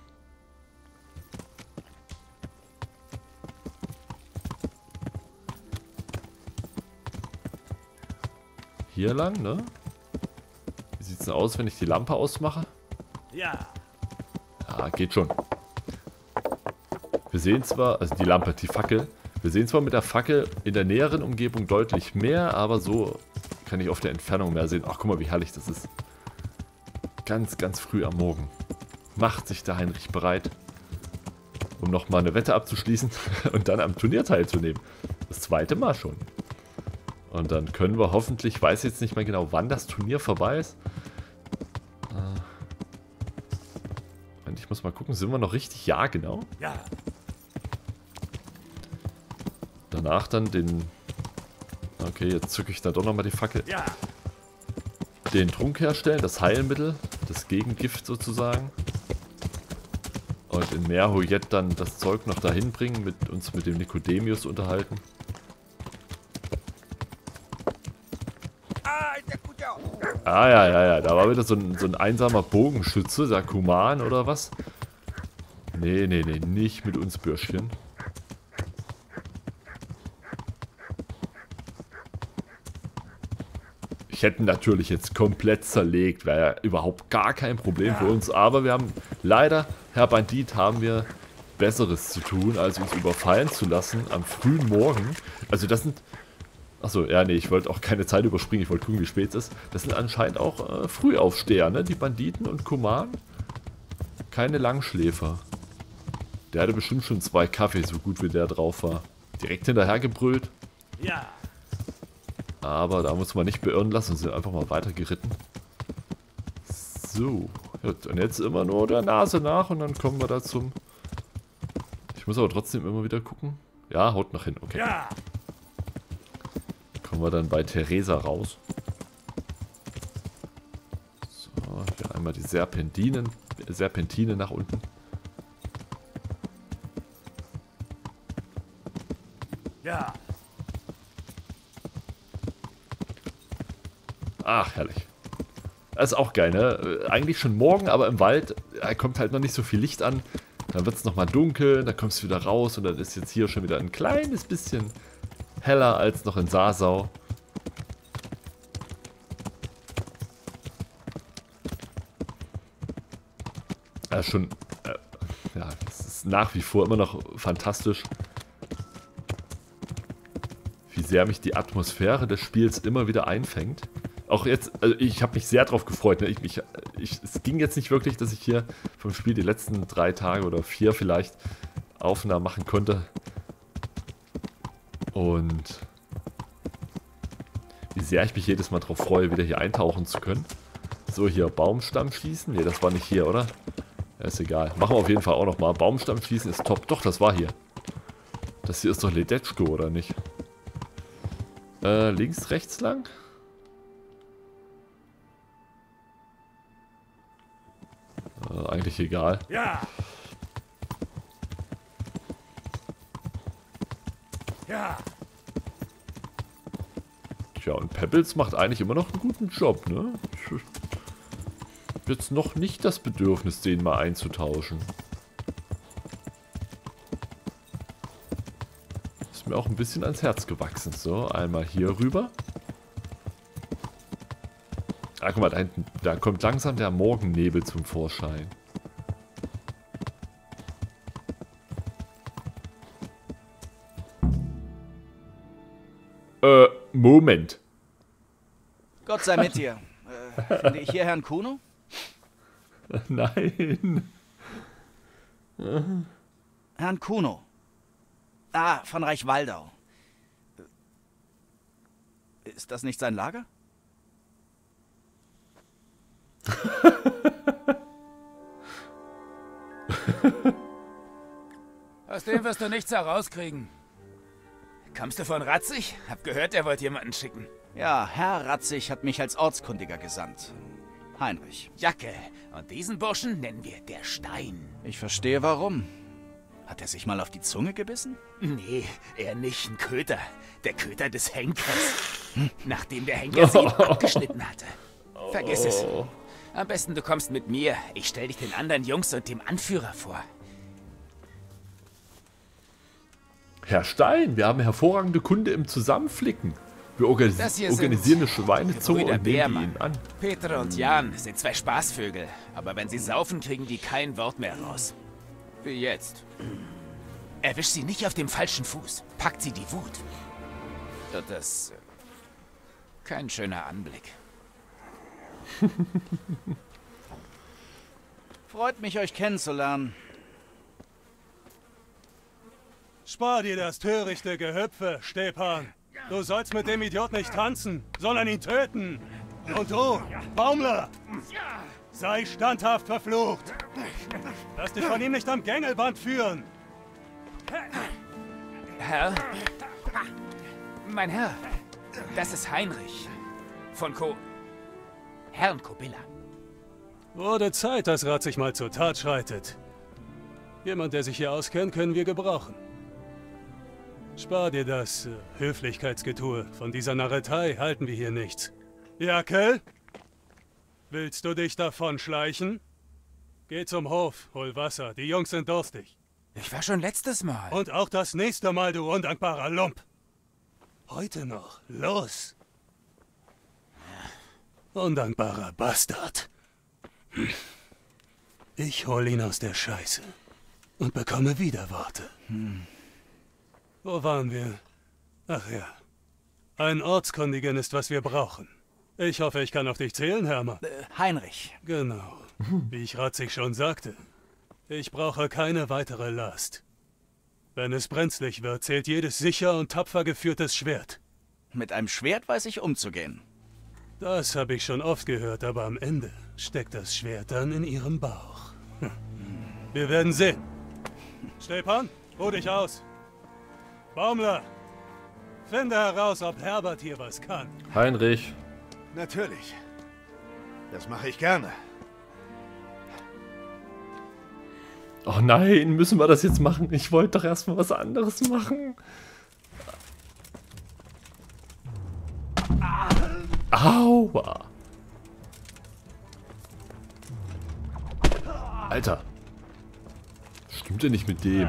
[SPEAKER 1] Hier lang, ne? Wie sieht es denn aus, wenn ich die Lampe ausmache?
[SPEAKER 12] Ja.
[SPEAKER 1] Ja, geht schon. Wir sehen zwar, also die Lampe, die Fackel, wir sehen zwar mit der Fackel in der näheren Umgebung deutlich mehr, aber so kann ich auf der Entfernung mehr sehen. Ach, guck mal, wie herrlich das ist. Ganz, ganz früh am Morgen macht sich der Heinrich bereit, um nochmal eine Wette abzuschließen und dann am Turnier teilzunehmen. Das zweite Mal schon. Und dann können wir hoffentlich, ich weiß jetzt nicht mehr genau, wann das Turnier vorbei ist. Ich muss mal gucken, sind wir noch richtig? Ja, genau.
[SPEAKER 12] Ja.
[SPEAKER 1] Danach dann den... Okay, jetzt zücke ich da doch nochmal die Fackel.
[SPEAKER 12] Ja.
[SPEAKER 1] Den Trunk herstellen, das Heilmittel, das Gegengift sozusagen. Und in Merhoyet dann das Zeug noch dahin bringen, uns mit dem Nikodemius unterhalten. Ja, da war wieder so ein einsamer Bogenschütze, der Kuman oder was? Nee, nicht mit uns, Bürschchen. Ich hätte ihn natürlich jetzt komplett zerlegt. Wäre ja überhaupt gar kein Problem für uns. Aber wir haben leider, Herr Bandit, haben wir Besseres zu tun, als uns überfallen zu lassen am frühen Morgen. Also das sind... Achso, ja, nee, ich wollte auch keine Zeit überspringen. Ich wollte gucken, wie spät es ist. Das sind anscheinend auch Frühaufsteher, ne? Die Banditen und Kuman. Keine Langschläfer. Der hatte bestimmt schon 2 Kaffee, so gut wie der drauf war. Direkt hinterher gebrüllt.
[SPEAKER 12] Ja.
[SPEAKER 1] Aber da muss man nicht beirren lassen, sind einfach mal weiter geritten. So. Und jetzt immer nur der Nase nach und dann kommen wir da zum... Ich muss aber trotzdem immer wieder gucken. Ja, haut nach hin, okay.
[SPEAKER 12] Ja.
[SPEAKER 1] Kommen wir dann bei Theresa raus. So, hier einmal die Serpentine nach unten.
[SPEAKER 12] Ja.
[SPEAKER 1] Ach, herrlich. Das ist auch geil, ne? Eigentlich schon morgen, aber im Wald kommt halt noch nicht so viel Licht an. Dann wird es nochmal dunkel, dann kommst du wieder raus und dann ist jetzt hier schon wieder ein kleines bisschen heller als noch in Sasau. Ja, schon, ja, es ist nach wie vor immer noch fantastisch, wie sehr mich die Atmosphäre des Spiels immer wieder einfängt. Auch jetzt, also ich habe mich sehr drauf gefreut. Ne? Es ging jetzt nicht wirklich, dass ich hier vom Spiel die letzten 3 Tage oder 4 vielleicht Aufnahmen machen konnte. Und wie sehr ich mich jedes Mal drauf freue, wieder hier eintauchen zu können. So, hier Baumstamm schießen. Ne, das war nicht hier, oder? Ja, ist egal. Machen wir auf jeden Fall auch nochmal. Baumstamm schießen ist top. Doch, das war hier. Das hier ist doch Ledetschko, oder nicht? Links, rechts lang? Eigentlich egal.
[SPEAKER 12] Ja. Ja.
[SPEAKER 1] Tja, und Pebbles macht eigentlich immer noch einen guten Job, ne? Ich habe jetzt noch nicht das Bedürfnis, den mal einzutauschen. Ist mir auch ein bisschen ans Herz gewachsen. So, einmal hier rüber. Ah, guck mal, da hinten, da kommt langsam der Morgennebel zum Vorschein. Moment.
[SPEAKER 3] Gott sei mit dir. Finde ich hier Herrn Kuno?
[SPEAKER 1] Nein.
[SPEAKER 3] Herrn Kuno. Ah, von Reichwaldau. Ist das nicht sein Lager?
[SPEAKER 12] Aus dem wirst du nichts herauskriegen. Kommst du von Ratzig? Hab gehört, er wollte jemanden schicken.
[SPEAKER 3] Ja, Herr Ratzig hat mich als Ortskundiger gesandt. Heinrich.
[SPEAKER 12] Jacke. Und diesen Burschen nennen wir der Stein.
[SPEAKER 3] Ich verstehe warum. Hat er sich mal auf die Zunge gebissen?
[SPEAKER 12] Nee, er nicht. Ein Köter. Der Köter des Henkers. Nachdem der Henker sie ihm abgeschnitten hatte. Vergiss es. Am besten du kommst mit mir. Ich stell dich den anderen Jungs und dem Anführer vor.
[SPEAKER 1] Herr Stein, wir haben hervorragende Kunde im Zusammenflicken. Wir organisieren eine Schweinezunge und nehmen ihn an.
[SPEAKER 12] Peter und Jan sind 2 Spaßvögel. Aber wenn sie saufen, kriegen die kein Wort mehr raus. Wie jetzt. Erwisch sie nicht auf dem falschen Fuß. Packt sie die Wut. Und das... kein schöner Anblick.
[SPEAKER 3] Freut mich, euch kennenzulernen.
[SPEAKER 13] Spar dir das törichte Gehüpfe, Stepan. Du sollst mit dem Idiot nicht tanzen, sondern ihn töten. Und du, Baumler, sei standhaft verflucht. Lass dich von ihm nicht am Gängelband führen.
[SPEAKER 12] Herr? Mein Herr, das ist Heinrich. Von Herrn Kobilla.
[SPEAKER 13] Wurde Zeit, dass Rat sich mal zur Tat schreitet. Jemand, der sich hier auskennt, können wir gebrauchen. Spar dir das Höflichkeitsgetue. Von dieser Narretei halten wir hier nichts. Jackel? Willst du dich davon schleichen? Geh zum Hof, hol Wasser. Die Jungs sind durstig.
[SPEAKER 12] Ich war schon letztes Mal.
[SPEAKER 13] Und auch das nächste Mal, du undankbarer Lump. Heute noch. Los! Undankbarer Bastard. Ich hol ihn aus der Scheiße und bekomme Widerworte. Wo waren wir? Ach ja. Ein Ortskundigen ist, was wir brauchen. Ich hoffe, ich kann auf dich zählen, Hermann.
[SPEAKER 3] Heinrich.
[SPEAKER 13] Genau. Wie ich Ratzig schon sagte. Ich brauche keine weitere Last. Wenn es brenzlig wird, zählt jedes sicher und tapfer geführtes Schwert.
[SPEAKER 3] Mit einem Schwert weiß ich umzugehen.
[SPEAKER 13] Das habe ich schon oft gehört, aber am Ende steckt das Schwert dann in ihrem Bauch. Wir werden sehen. Stepan, ruh dich aus. Baumler, finde heraus, ob Herbert hier was kann.
[SPEAKER 1] Heinrich.
[SPEAKER 14] Natürlich. Das mache ich gerne.
[SPEAKER 1] Oh nein, müssen wir das jetzt machen? Ich wollte doch erstmal was anderes machen. Aua. Alter. Stimmt denn nicht mit dem?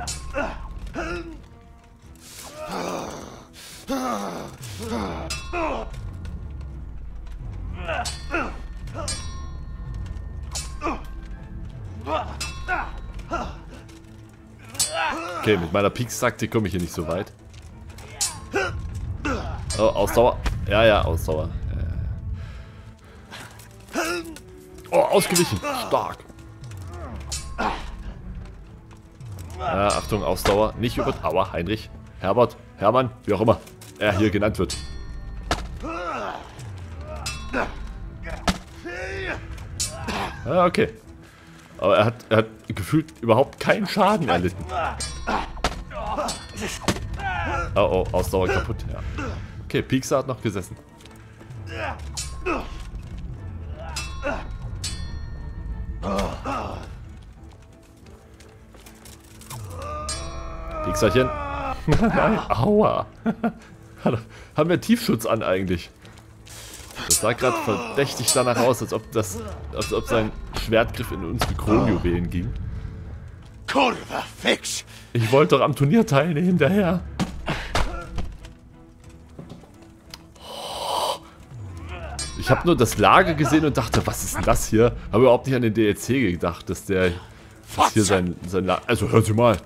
[SPEAKER 1] Okay, mit meiner Piekstaktik komme ich hier nicht so weit. Oh, Ausdauer. Ja, ja, Ausdauer. Oh, ausgewichen. Stark. Ja, Achtung, Ausdauer. Nicht über... Aua, Heinrich. Herbert. Hermann. Wie auch immer er hier genannt wird. Ah, okay. Aber er hat gefühlt überhaupt keinen Schaden erlitten. Oh, oh, Ausdauer kaputt. Ja. Okay, Piekser hat noch gesessen. Piekserchen. Nein, aua. Haben wir Tiefschutz an eigentlich? Das sah gerade verdächtig danach aus, als ob sein Schwertgriff in unsere Kronjuwelen ging.
[SPEAKER 14] Kurva fix!
[SPEAKER 1] Ich wollte doch am Turnier teilnehmen, daher. Ich habe nur das Lager gesehen und dachte, was ist denn das hier? Habe überhaupt nicht an den DLC gedacht, dass hier sein Lager... Also, hören Sie mal.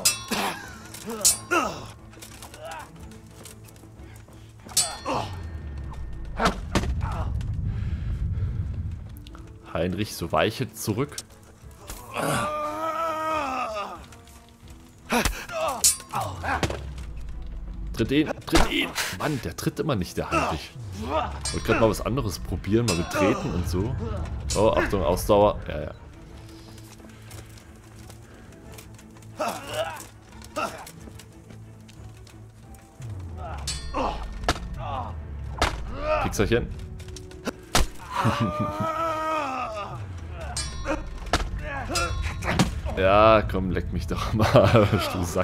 [SPEAKER 1] Heinrich, so weiche zurück. Tritt ihn, tritt ihn. Mann, der tritt immer nicht, der Heinrich. Ich wollte gerade mal was anderes probieren, mal mit Treten und so. Oh, Achtung, Ausdauer. Ja, ja. Piekserchen. Ja, komm, leck mich doch mal, du Sack.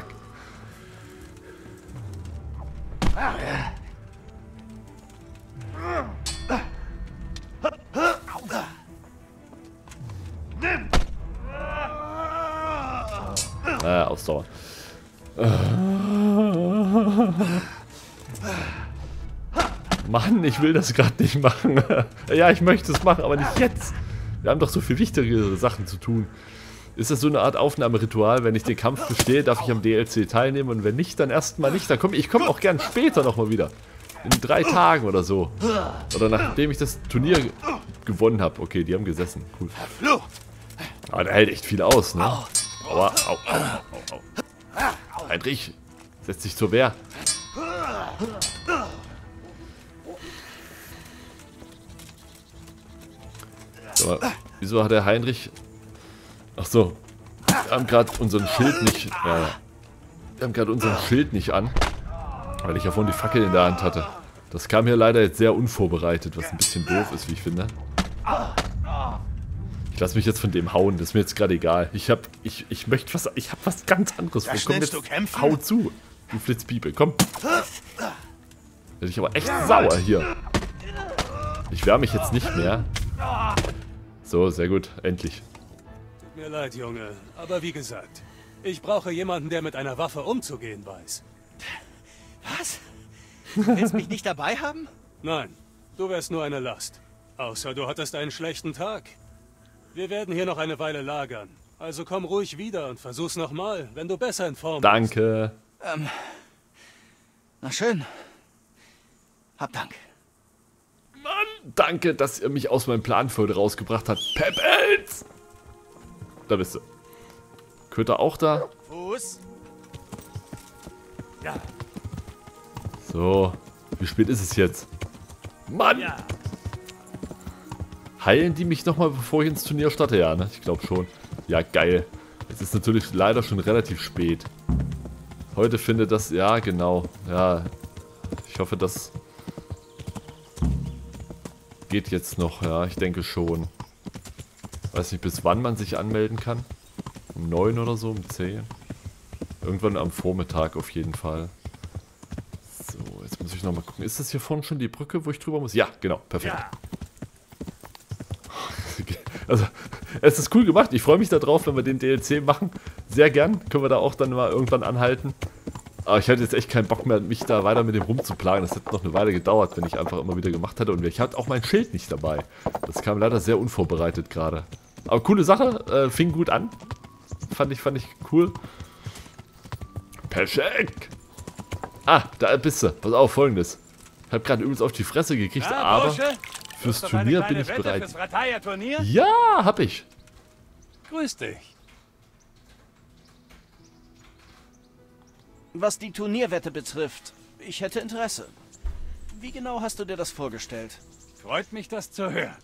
[SPEAKER 1] Ausdauer. Mann, ich will das gerade nicht machen. Ja, ich möchte es machen, aber nicht jetzt. Wir haben doch so viel wichtigere Sachen zu tun. Ist das so eine Art Aufnahmeritual? Wenn ich den Kampf bestehe, darf ich am DLC teilnehmen und wenn nicht, dann erstmal nicht. Dann ich komme auch gern später nochmal wieder. In 3 Tagen oder so. Oder nachdem ich das Turnier gewonnen habe. Okay, die haben gesessen. Cool. Aber der hält echt viel aus, ne? Aua, au, au, au, au. Heinrich, setz dich zur Wehr. So, wieso hat der Heinrich... Ach so, wir haben gerade unseren Schild nicht... wir haben gerade unseren Schild nicht an, weil ich ja vorhin die Fackel in der Hand hatte. Das kam hier leider jetzt sehr unvorbereitet, was ein bisschen doof ist, wie ich finde. Ich lasse mich jetzt von dem hauen, das ist mir jetzt gerade egal. Ich hab was ganz anderes vor. Komm jetzt, hau zu, du Flitzpiepe, komm. Bin ich aber echt sauer hier. Ich wehre mich jetzt nicht mehr. So, sehr gut, endlich.
[SPEAKER 13] Tut mir leid, Junge, aber wie gesagt, ich brauche jemanden, der mit einer Waffe umzugehen weiß.
[SPEAKER 6] Was? Du willst mich nicht dabei haben?
[SPEAKER 13] Nein, du wärst nur eine Last. Außer du hattest einen schlechten Tag. Wir werden hier noch eine Weile lagern. Also komm ruhig wieder und versuch's nochmal, wenn du besser in Form bist.
[SPEAKER 1] Danke.
[SPEAKER 3] Na schön. Hab Dank.
[SPEAKER 1] Mann, danke, dass ihr mich aus meinem Plan für heute rausgebracht habt. Pebbles! Da bist du. Köter auch da?
[SPEAKER 3] Fuß. Ja.
[SPEAKER 1] So. Wie spät ist es jetzt? Mann!
[SPEAKER 3] Ja.
[SPEAKER 1] Heilen die mich nochmal, bevor ich ins Turnier starte? Ja, ne? Ich glaube schon. Ja, geil. Es ist natürlich leider schon relativ spät. Heute findet das... Ja, genau. Ja. Ich hoffe, das... geht jetzt noch. Ja, ich denke schon. Weiß nicht, bis wann man sich anmelden kann. Um 9 oder so, um 10. Irgendwann am Vormittag auf jeden Fall. So, jetzt muss ich nochmal gucken. Ist das hier vorne schon die Brücke, wo ich drüber muss? Ja, genau. Perfekt.
[SPEAKER 3] Ja.
[SPEAKER 1] Also, es ist cool gemacht. Ich freue mich darauf, wenn wir den DLC machen. Sehr gern. Können wir da auch dann mal irgendwann anhalten. Aber ich hatte jetzt echt keinen Bock mehr, mich da weiter mit dem rumzuplagen. Das hätte noch eine Weile gedauert, wenn ich einfach immer wieder gemacht hätte. Und ich hatte auch mein Schild nicht dabei. Das kam leider sehr unvorbereitet gerade. Aber coole Sache. Fing gut an. Fand ich cool. Perfekt. Ah, da bist du. Pass auf, Folgendes. Ich habe gerade übelst auf die Fresse gekriegt,
[SPEAKER 15] ja,
[SPEAKER 1] aber
[SPEAKER 15] Bursche,
[SPEAKER 1] fürs Turnier bin ich bereit.
[SPEAKER 15] Fürs Rataya-Turnier?
[SPEAKER 1] Ja, hab ich.
[SPEAKER 13] Grüß dich.
[SPEAKER 3] Was die Turnierwette betrifft, ich hätte Interesse. Wie genau hast du dir das vorgestellt?
[SPEAKER 15] Freut mich, das zu hören.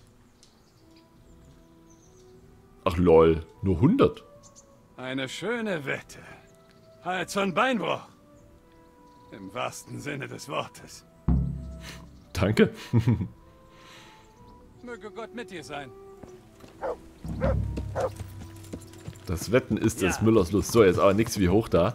[SPEAKER 1] Ach lol, nur 100.
[SPEAKER 15] Eine schöne Wette. Hals- und Beinbruch. Im wahrsten Sinne des Wortes.
[SPEAKER 1] Danke.
[SPEAKER 15] Möge Gott mit dir sein.
[SPEAKER 1] Das Wetten ist des Müllers Lust. So, jetzt aber nichts wie hoch da.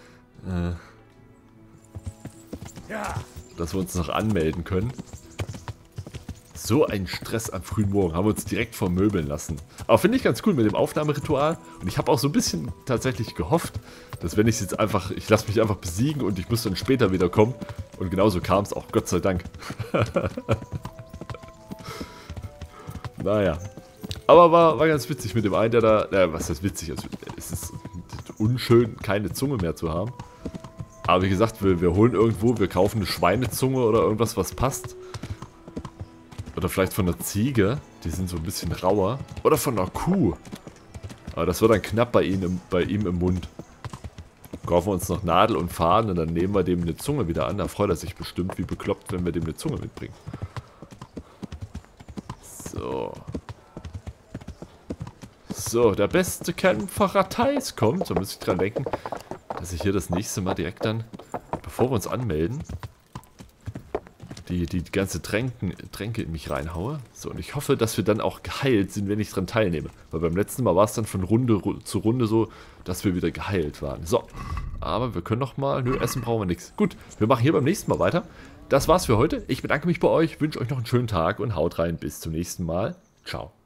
[SPEAKER 15] Ja.
[SPEAKER 1] Dass wir uns noch anmelden können. So ein Stress am frühen Morgen. Haben wir uns direkt vermöbeln lassen. Aber finde ich ganz cool mit dem Aufnahmeritual. Und ich habe auch so ein bisschen tatsächlich gehofft, dass wenn ich es jetzt einfach... Ich lasse mich einfach besiegen und ich muss dann später wieder kommen. Und genauso kam es auch. Gott sei Dank. Naja. Aber war ganz witzig mit dem einen, der da... was heißt witzig? Also, es ist unschön, keine Zunge mehr zu haben. Aber wie gesagt, wir holen irgendwo, wir kaufen eine Schweinezunge oder irgendwas, was passt. Oder vielleicht von einer Ziege, die sind so ein bisschen rauer. Oder von einer Kuh. Aber das wird dann knapp bei ihm im Mund. Kaufen wir uns noch Nadel und Faden und dann nehmen wir dem eine Zunge wieder an. Da freut er sich bestimmt wie bekloppt, wenn wir dem eine Zunge mitbringen. So. So, der beste Kämpfer Ratais kommt. So muss ich dran denken, dass ich hier das nächste Mal direkt dann, bevor wir uns anmelden, die ganze Tränke in mich reinhaue. So, und ich hoffe, dass wir dann auch geheilt sind, wenn ich dran teilnehme. Weil beim letzten Mal war es dann von Runde zu Runde so, dass wir wieder geheilt waren. So, aber wir können noch mal... Nö, essen brauchen wir nichts. Gut, wir machen hier beim nächsten Mal weiter. Das war's für heute. Ich bedanke mich bei euch, wünsche euch noch einen schönen Tag und haut rein. Bis zum nächsten Mal. Ciao.